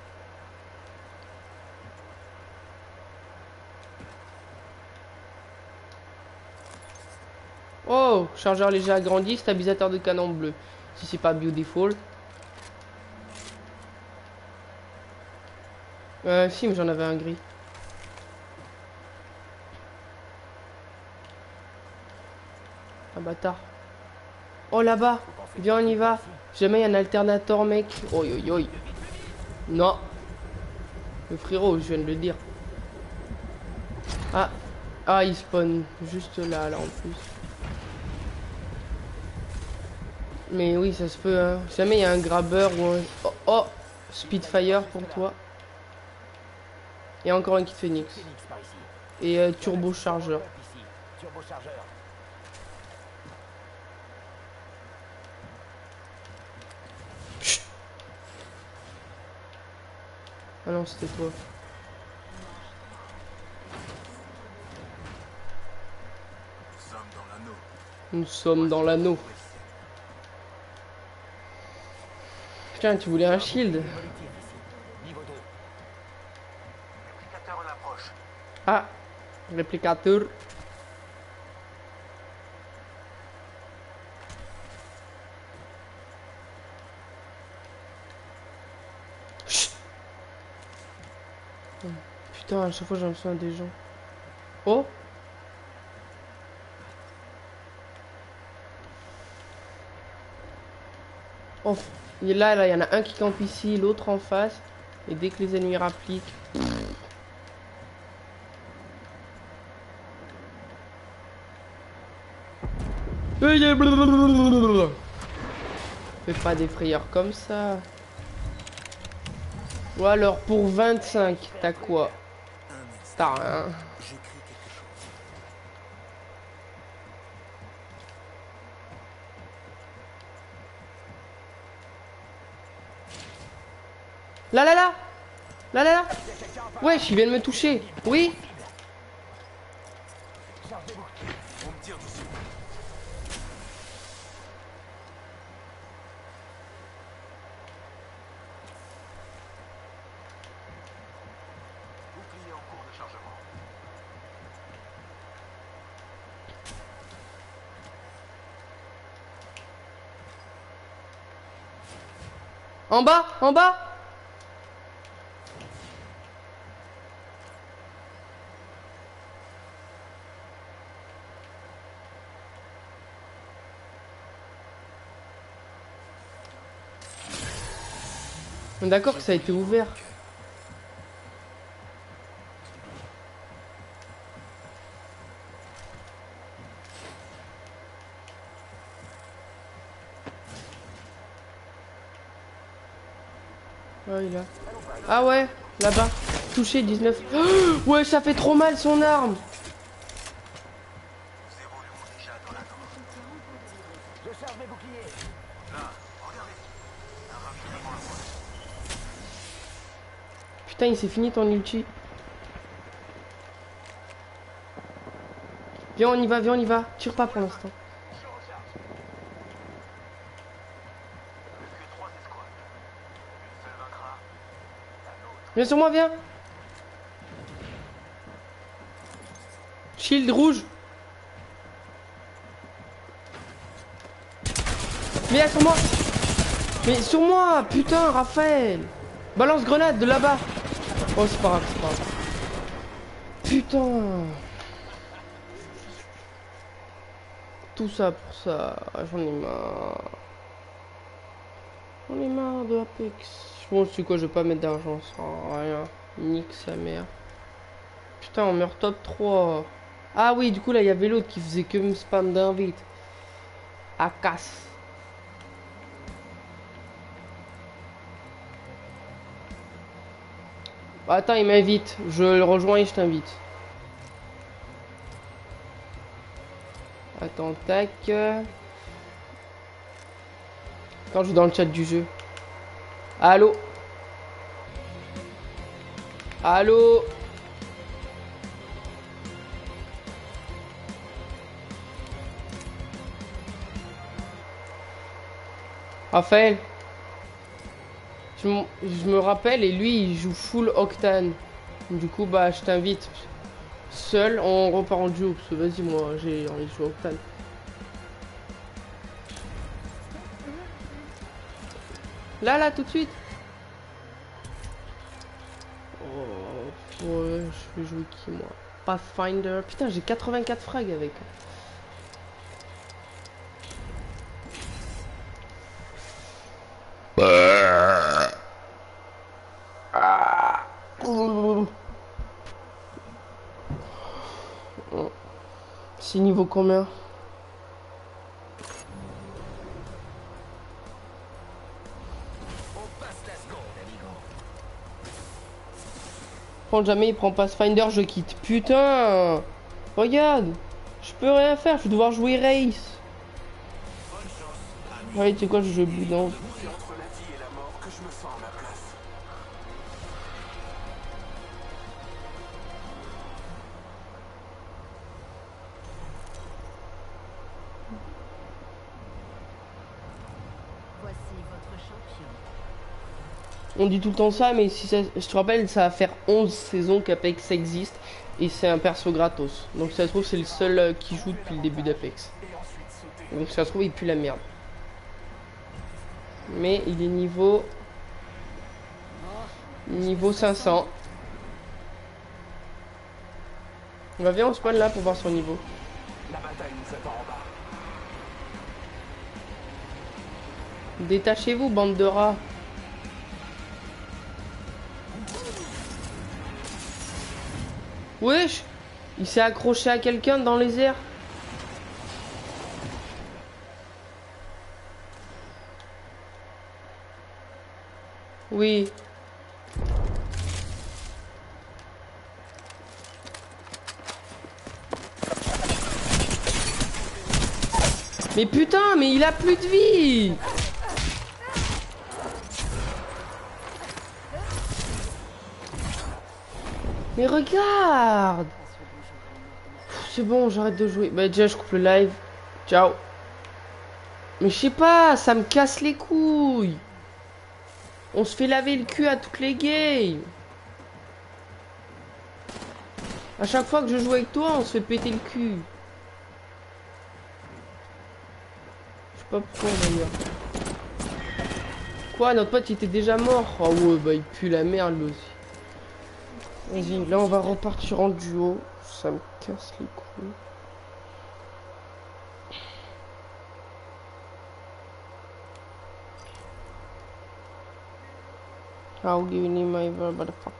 Oh, chargeur léger agrandi, stabilisateur de canon bleu. Si c'est pas beautiful. Si, mais j'en avais un gris. Un bâtard. Oh là-bas, viens on y va. Jamais il y a un alternator mec. Oi oi oi. Non. Le frérot, je viens de le dire. Ah. Ah, il spawn juste là en plus. Mais oui, ça se peut. Hein. Jamais il y a un grabbeur ou un... Oh, oh, Spitfire pour toi. Et encore un kit phoenix. Et turbo chargeur. Chut. Ah non, c'était toi. Nous sommes dans l'anneau. Putain, tu voulais un shield? Ah, réplicateur. Chut. Putain, à chaque fois j'en sens des gens. Oh. Oh, il est là, il y en a un qui campe ici, l'autre en face. Et dès que les ennemis rappliquent... Fais pas des frayeurs comme ça. Ou alors pour 25, t'as quoi? T'as rien. Là là là. Là là là. Wesh, il vient de me toucher. Oui. En bas, en bas. D'accord que ça a été ouvert. Oh, il a... Ah ouais, là-bas. Touché 19. Oh, ouais, ça fait trop mal son arme. Putain, il s'est fini ton ulti. Viens, on y va. Tire pas pour l'instant. Viens sur moi, viens. Shield rouge. Viens sur moi. Mais sur moi, putain, Raphaël. Balance grenade de là-bas. Oh, c'est pas grave, c'est pas grave. Putain. Tout ça pour ça. J'en ai marre. J'en ai marre de Apex. Bon, c'est quoi, je vais pas mettre d'argent, ça sert à rien. Nique sa mère. Putain, on meurt top 3. Ah oui, du coup, là, il y avait l'autre qui faisait que me spam d'invite. À casse. Attends, il m'invite. Je le rejoins et je t'invite. Attends, tac. Quand je suis dans le chat du jeu. Allô? Allô? Raphaël? Je me rappelle et lui il joue full octane. Du coup bah je t'invite. Seul on repart en duo parce que vas-y moi j'ai envie de jouer octane. Là tout de suite. Oh, ouais je vais jouer qui moi? Pathfinder. Putain j'ai 84 frags avec. C'est niveau combien? Prends jamais, il prend Pathfinder, je quitte. Putain! Regarde! Je peux rien faire, je vais devoir jouer race. Ouais, tu sais quoi, je joue boudin. On dit tout le temps ça, mais si ça, je te rappelle, ça va faire 11 saisons qu'Apex existe et c'est un perso gratos. Donc ça se trouve, c'est le seul qui joue depuis le début d'Apex. Donc ça se trouve, il pue la merde. Mais il est niveau 500. On va bien, on spawn là pour voir son niveau. Détachez-vous, bande de rats. Wesh, il s'est accroché à quelqu'un dans les airs. Oui. Mais putain, mais il a plus de vie. Mais regarde. C'est bon, j'arrête de jouer. Bah déjà, je coupe le live. Ciao. Mais je sais pas, ça me casse les couilles. On se fait laver le cul à toutes les games. À chaque fois que je joue avec toi, on se fait péter le cul. Je sais pas pourquoi d'ailleurs. Quoi, notre pote il était déjà mort. Oh ouais, bah il pue la merde lui aussi. Vas-y, là on va repartir en duo. Ça me casse les couilles. I'll give you my but the fuck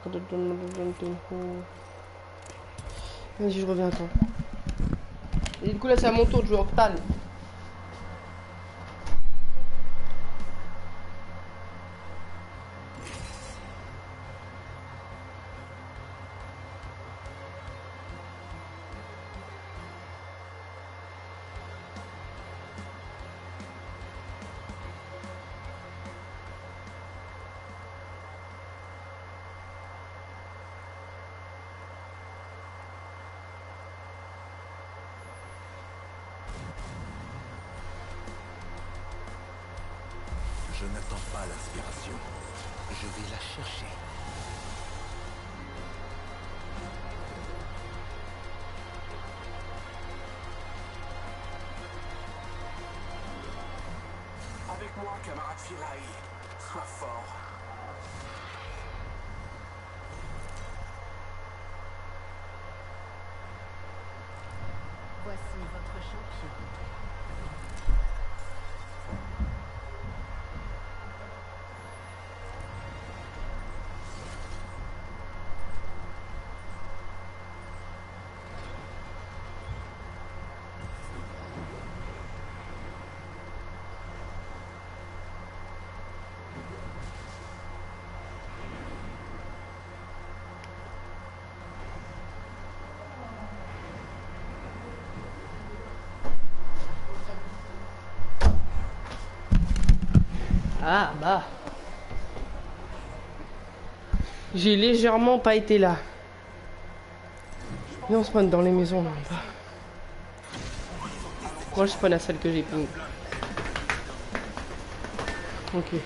Vas-y, je reviens à toi. Et du coup là c'est à mon tour de jouer Octane. Je n'attends pas l'inspiration. Je vais la chercher. Avec moi, camarade Firai. Sois fort. Ah bah. J'ai légèrement pas été là. Et on spawn dans les maisons, non pas. Moi je spawn à celle que j'ai ping. Ok.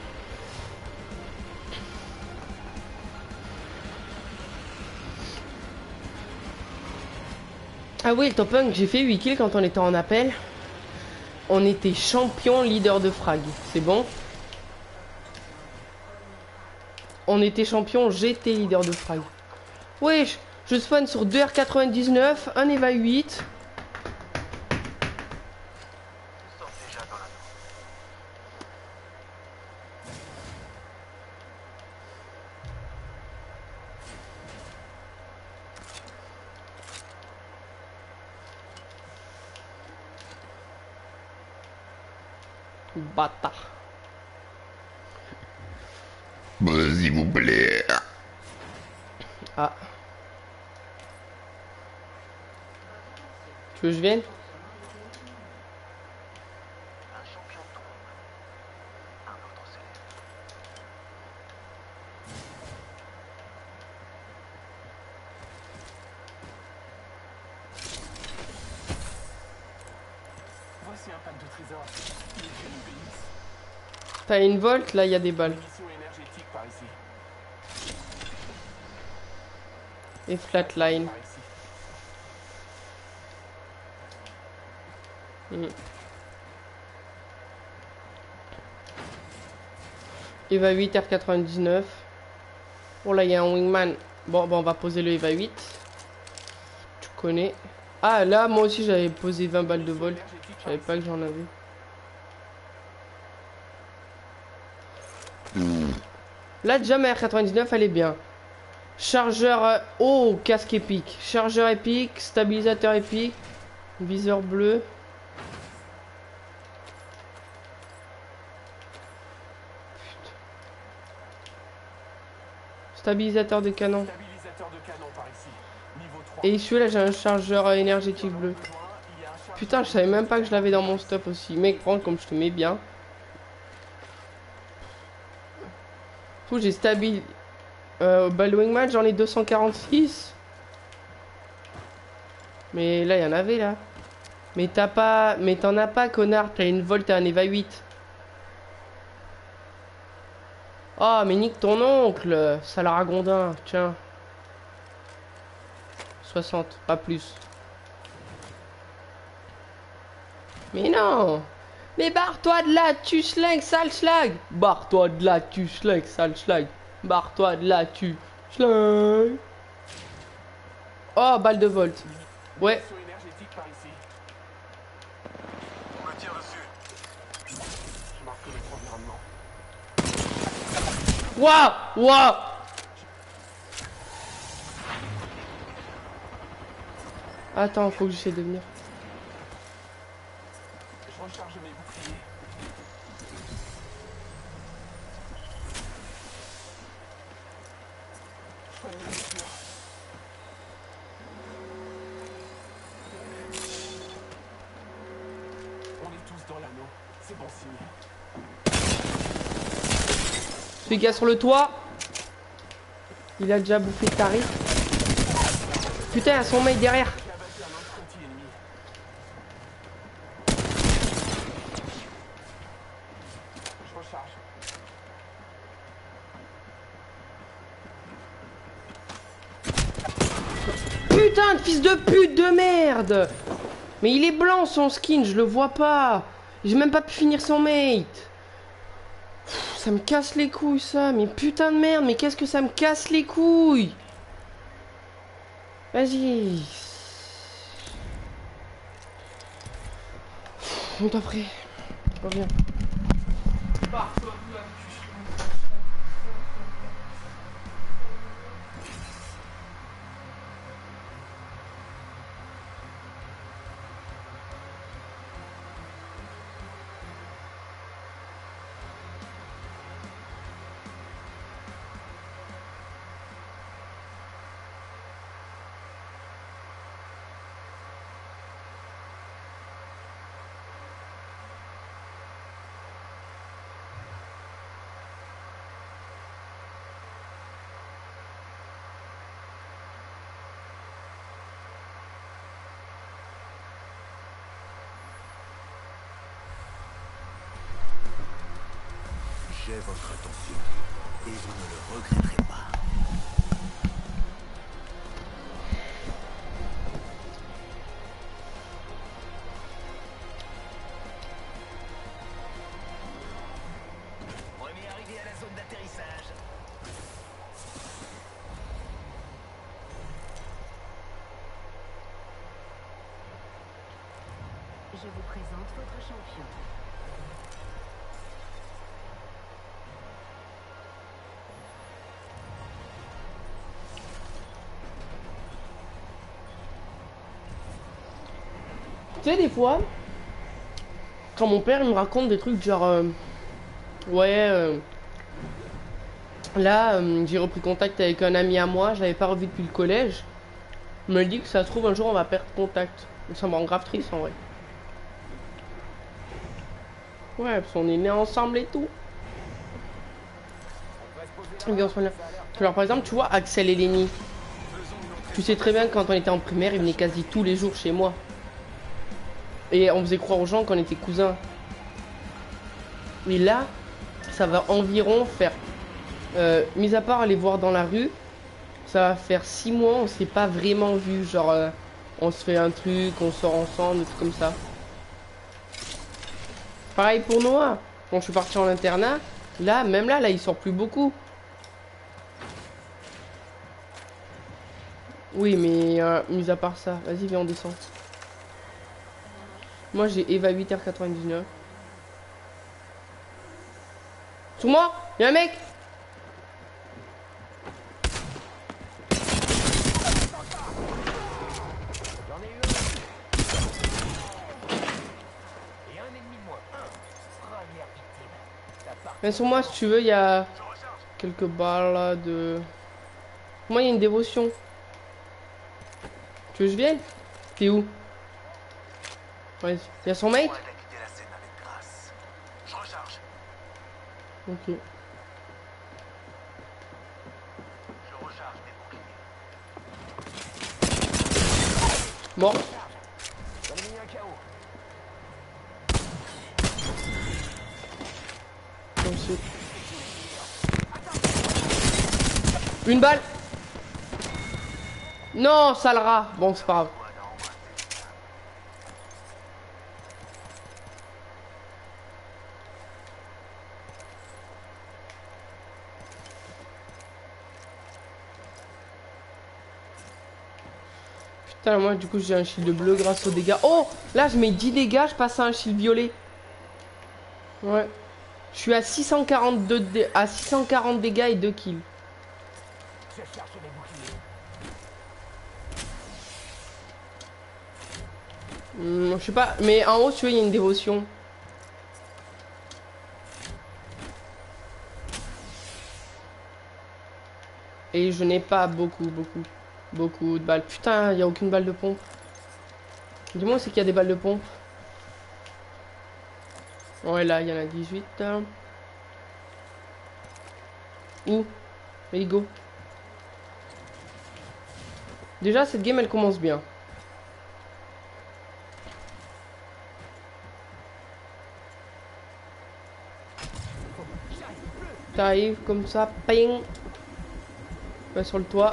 Ah oui, le top 1, j'ai fait 8 kills quand on était en appel. On était champion leader de frag. C'est bon? On était champion GT leader de frag. Wesh, je spawn sur 2R99, un EVA 8. Bâtard. S'il vous plaît. Ah. Tu veux que je vienne? Un champion tombe. Un autre s'élève. Voici un pack de trésors. Il est une bénisse. T'as une volte, là il y a des balles. Munitions énergétiques par ici. Et flatline. Par ici. EVA 8 R99. Oh là il y a un wingman. Bon, on va poser le EVA 8. Tu connais. Ah là moi aussi j'avais posé 20 balles de vol. Je savais pas que j'en avais. Là déjà ma R99 elle est bien. Chargeur... Oh, casque épique. Chargeur épique, stabilisateur épique, viseur bleu. Putain. Stabilisateur de canon. Stabilisateur de canon par ici. Niveau 3. Et celui-là j'ai un chargeur énergétique bleu. Il y a un chargeur. Putain, je savais même pas que je l'avais dans mon stuff aussi. Mec, prends comme je te mets bien. Tout, j'ai stabil. Ball Wingman, j'en ai 246. Mais là, il y en avait là. Mais t'as pas. Mais t'en as pas, connard. T'as une Volt et un EVA 8. Oh, mais nique ton oncle. Salaragondin. Tiens. 60, pas plus. Mais non. Mais barre-toi de là, tu schlag, sale schlag. Barre-toi de là, tu schlag, sale schlag. Barre-toi de là, tu schlag. Oh, balle de Volt. Ouais. Munitions énergétiques par ici. On me tire dessus. Je marque notre environnement. Waouh, waouh. Attends, faut que j'essaie de venir. Je recharge mes boucliers. Je prends une blessure. On est tous dans l'anneau. C'est bon signe. Celui qui est sur le toit. Il a déjà bouffé de tarif. Putain, il y a son mec derrière. J'ai abattu un anti ennemi. Je recharge. Putain de fils de pute de merde. Mais il est blanc son skin, je le vois pas. J'ai même pas pu finir son mate. Pff, ça me casse les couilles ça. Mais putain de merde, mais qu'est-ce que ça me casse les couilles. Vas-y. On t'a pris. Reviens. J'ai votre attention et vous ne le regretterez pas. Premier arrivé à la zone d'atterrissage. Je vous présente votre champion. Tu sais, des fois, quand mon père il me raconte des trucs genre là j'ai repris contact avec un ami à moi, je l'avais pas revu depuis le collège. Il me dit que ça se trouve un jour on va perdre contact. Ça me rend grave triste en vrai. Ouais, parce qu'on est nés ensemble et tout. Et bien, alors par exemple, tu vois Axel et Lenny. Tu sais très bien que quand on était en primaire, ils venaient quasi tous les jours chez moi. Et on faisait croire aux gens qu'on était cousins. Et là, ça va environ faire, mis à part aller voir dans la rue, ça va faire 6 mois, on s'est pas vraiment vu. Genre, on se fait un truc, on sort ensemble, des trucs comme ça. Pareil pour Noah. Quand je suis parti en internat, là, même là, il sort plus beaucoup. Oui, mais mis à part ça, vas-y, viens, on descend. Moi, j'ai Eva 8h99. Sous moi, y'a un mec. J'en ai eu un. Et un ennemi de moins. Première victime. Ça part. Viens sur moi si tu veux, il y a quelques balles là de... Moi, il y a une dévotion. Tu veux que je vienne? T'es où? Ouais, il y a son mate? Moi, t'as quitté la scène avec grâce. Je recharge. Ok. Je recharge mes boucliers. Mort. J'en ai mis un KO. Aussi. Une balle. Non, sale rat. Bon, c'est pas grave. Putain, moi du coup j'ai un shield bleu grâce aux dégâts. Oh, là je mets 10 dégâts, je passe à un shield violet. Ouais. Je suis à 642 à 640 dégâts et 2 kills. Je cherche mes boucliers. Je sais pas, mais en haut tu vois il y a une dévotion. Et je n'ai pas beaucoup de balles. Putain, il n'y a aucune balle de pompe. Dis-moi où c'est qu'il y a des balles de pompe. Ouais, là, il y en a 18. Où? Allez, go. Déjà, cette game, elle commence bien. T'arrives comme ça, ping. Va sur le toit.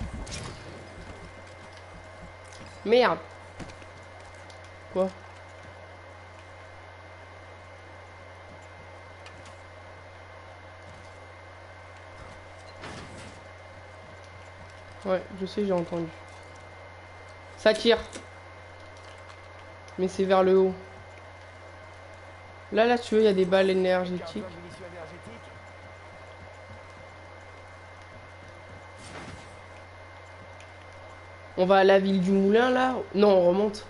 Merde. Quoi? Ouais, je sais, j'ai entendu. Ça tire. Mais c'est vers le haut. Là, tu veux, il y a des balles énergétiques. Munitions énergétiques. On va à la ville du moulin, là. Non, on remonte.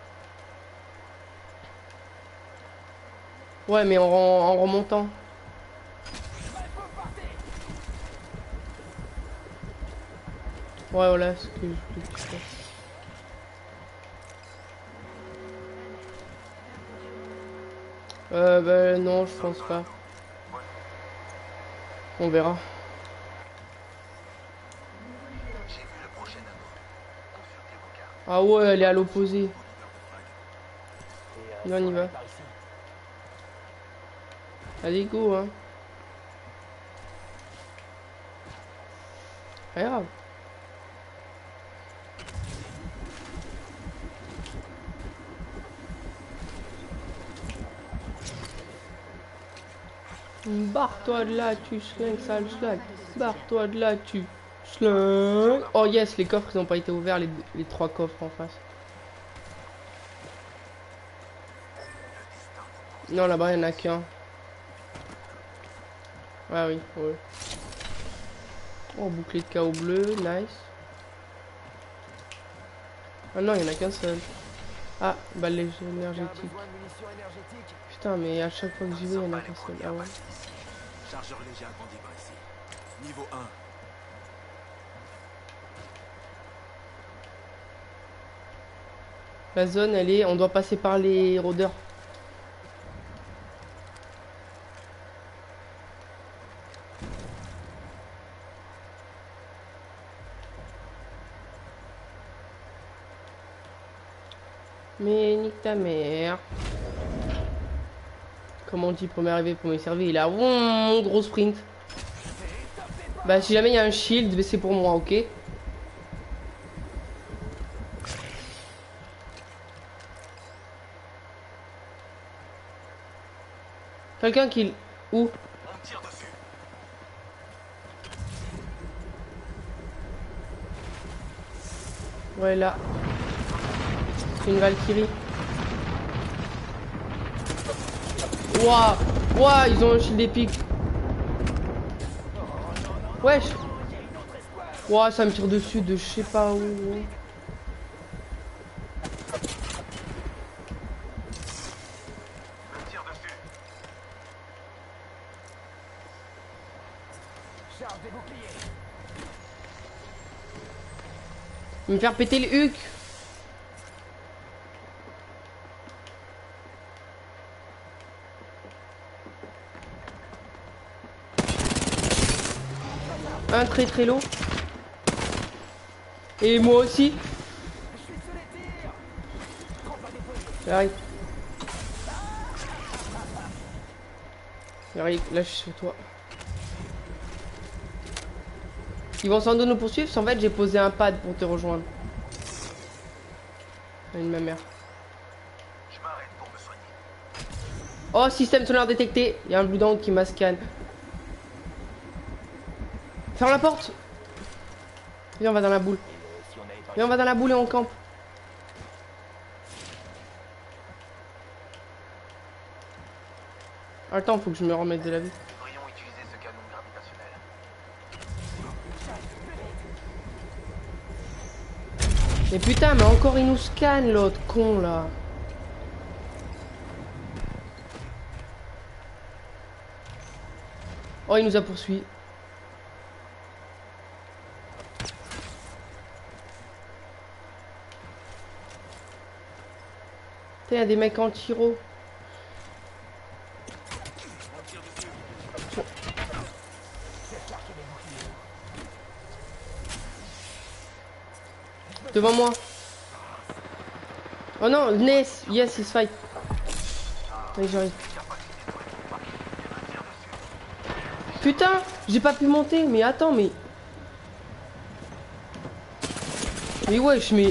Ouais, mais en remontant. Ouais, voilà ce que je voulais que tu fasses. Bah non, je pense pas. On verra. J'ai vu le prochain anneau. Consultez vos cartes. Ah ouais, elle est à l'opposé. Leader de frag. Non, on y va. Allez, go, hein. Pas grave. Barre-toi de là, tu schlingues, sale schlag. Barre-toi de là, tu schlingues. Oh yes, les coffres, ils ont pas été ouverts, les 3 coffres en face. Non, là-bas, il n'y en a qu'un. Ah oui, ouais. Oh, bouclier de chaos bleu, nice. Ah non, il n'y en a qu'un seul. Ah, bah les énergétiques. Besoin de munitions énergétiques. Putain, mais à chaque fois que j'y vais, il y en a qu'un seul. Ah ouais. Chargeur léger agrandi par ici. Niveau 1. La zone, elle est... On doit passer par les rôdeurs. Mais nique ta mère. Comme on dit, premier arrivé, premier servi. Il a un gros sprint. Bah si jamais il y a un shield, c'est pour moi, ok. Quelqu'un qui... Où? On tire dessus. Ouais, là. C'est une Valkyrie. Ouah! Ouah, ils ont un shield épique. Wesh! Ouah, ça me tire dessus de je sais pas où. Je tire dessus. Charge des boucliers. Me faire péter le huc. Un très low. Et moi aussi. J'arrive. J'arrive, là je suis sur toi. Ils vont sans doute nous poursuivre, en fait j'ai posé un pad pour te rejoindre. Une ma mère. Je m'arrête pour me soigner. Oh, système solaire détecté. Il y a un blue down qui m'a scan. Ferme la porte. Viens, on va dans la boule. Si on n'avait pas Viens, on va dans la boule et on campe. Attends, faut que je me remette de la vie. nous devrions utiliser ce canon gravitationnel. Mais putain, mais encore il nous scanne l'autre con là. Oh, il nous a poursuivi. Putain, il y a des mecs en tiro. Devant moi. Oh non, Ness, yes, he's fight. Allez, j'arrive. Putain, j'ai pas pu monter, mais attends, mais... Mais wesh, mais...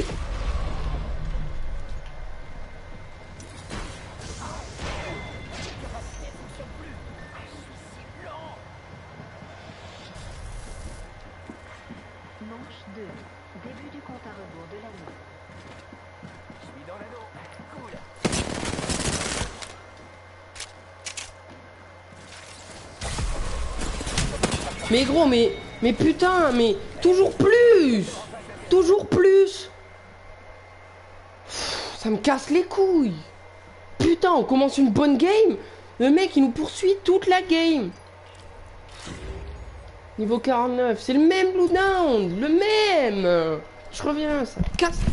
Manche 2. Début du compte à rebours de l'année. Je suis dans l'anneau. Cool. Mais gros, mais putain, mais toujours plus. Toujours plus. Pff, ça me casse les couilles. Putain, on commence une bonne game. Le mec, il nous poursuit toute la game. Niveau 49, c'est le même Blue Down. Le même. Je reviens, ça me casse.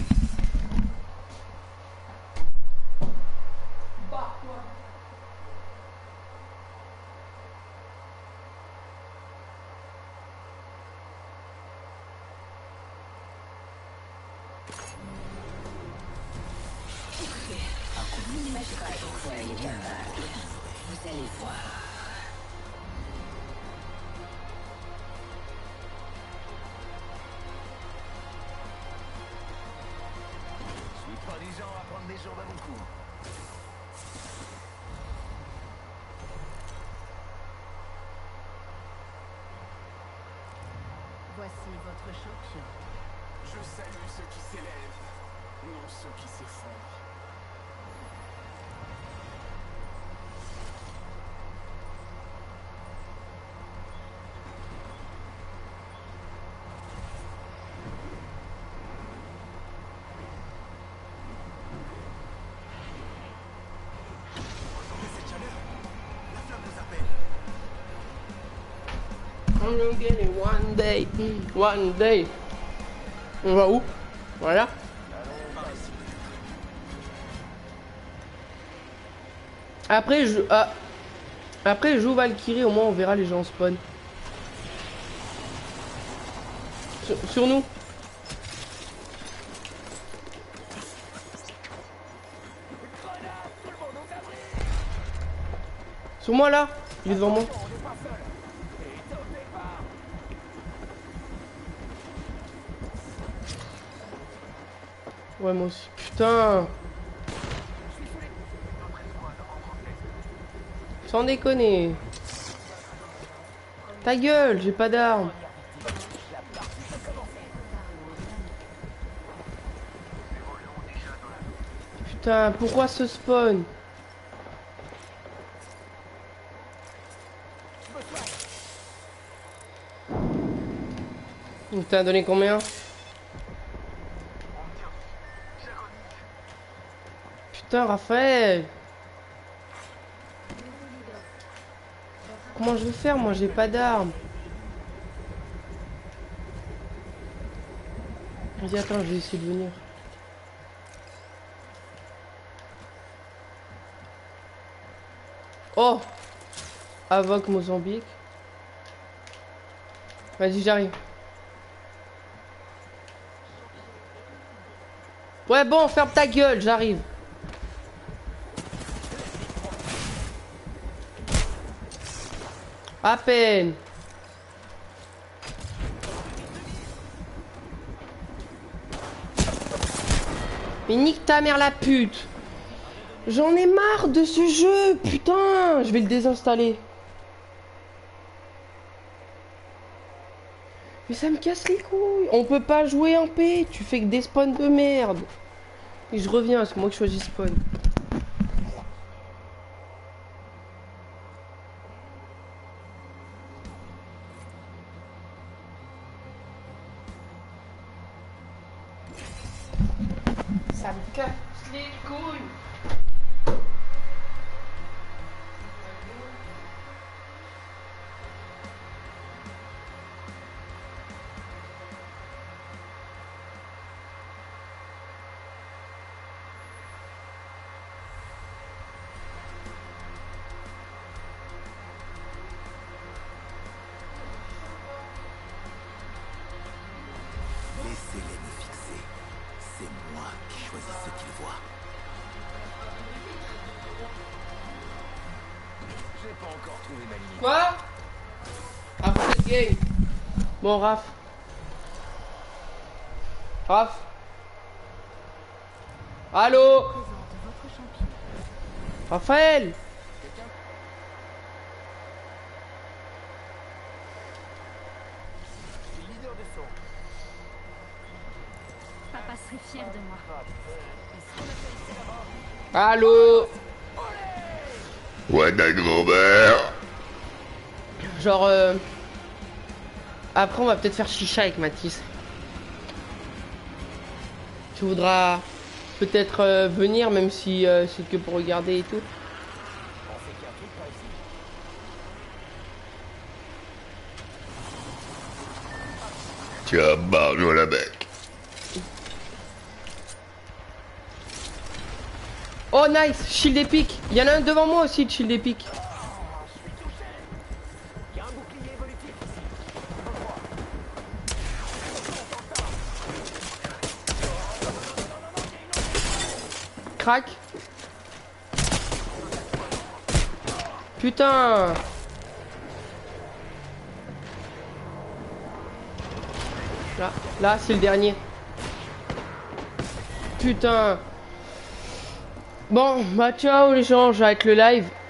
Voici votre champion. Je salue ceux qui s'élèvent, non ceux qui s'effondrent. Ressentez cette chaleur? La flamme nous appelle. I'm gonna get it one day. One day. On va où? Voilà. Après, après, je joue Valkyrie, au moins on verra les gens spawn. Sur nous. Sur moi là. Il est devant moi. Ouais, moi aussi. Putain. Sans déconner. Ta gueule, j'ai pas d'armes. Putain, pourquoi ce spawn? Il t'a donné combien? Putain, Raphaël. Comment je vais faire? Moi, j'ai pas d'armes. Vas-y, attends, je vais essayer de venir. Oh! Avoc Mozambique. Vas-y, j'arrive. Ouais, bon, ferme ta gueule, j'arrive. À peine. Mais nique ta mère la pute. J'en ai marre de ce jeu, putain. Je vais le désinstaller. Mais ça me casse les couilles. On peut pas jouer en paix. Tu fais que des spawns de merde. Et je reviens, c'est moi qui choisis spawn. Ça me casse les couilles. Laissez-les me fixer. C'est moi qui choisis ce qu'ils voient. J'ai pas encore trouvé ma limite. Quoi? Après cette game. Bon, Raph. Raph. Allô? Présente votre champion. Raphaël. Leader de son. Papa serait fier de moi. Allô? Ouais, ta grand-mère. Genre, Après, on va peut-être faire chicha avec Mathis. Tu voudras peut-être venir, même si c'est que pour regarder et tout. Tiens, barre-toi la bec. Oh nice, shield épique. Il y en a un devant moi aussi de shield épique. Crac. Putain. Là c'est le dernier. Putain. Bon, bah ciao les gens, j'arrête le live.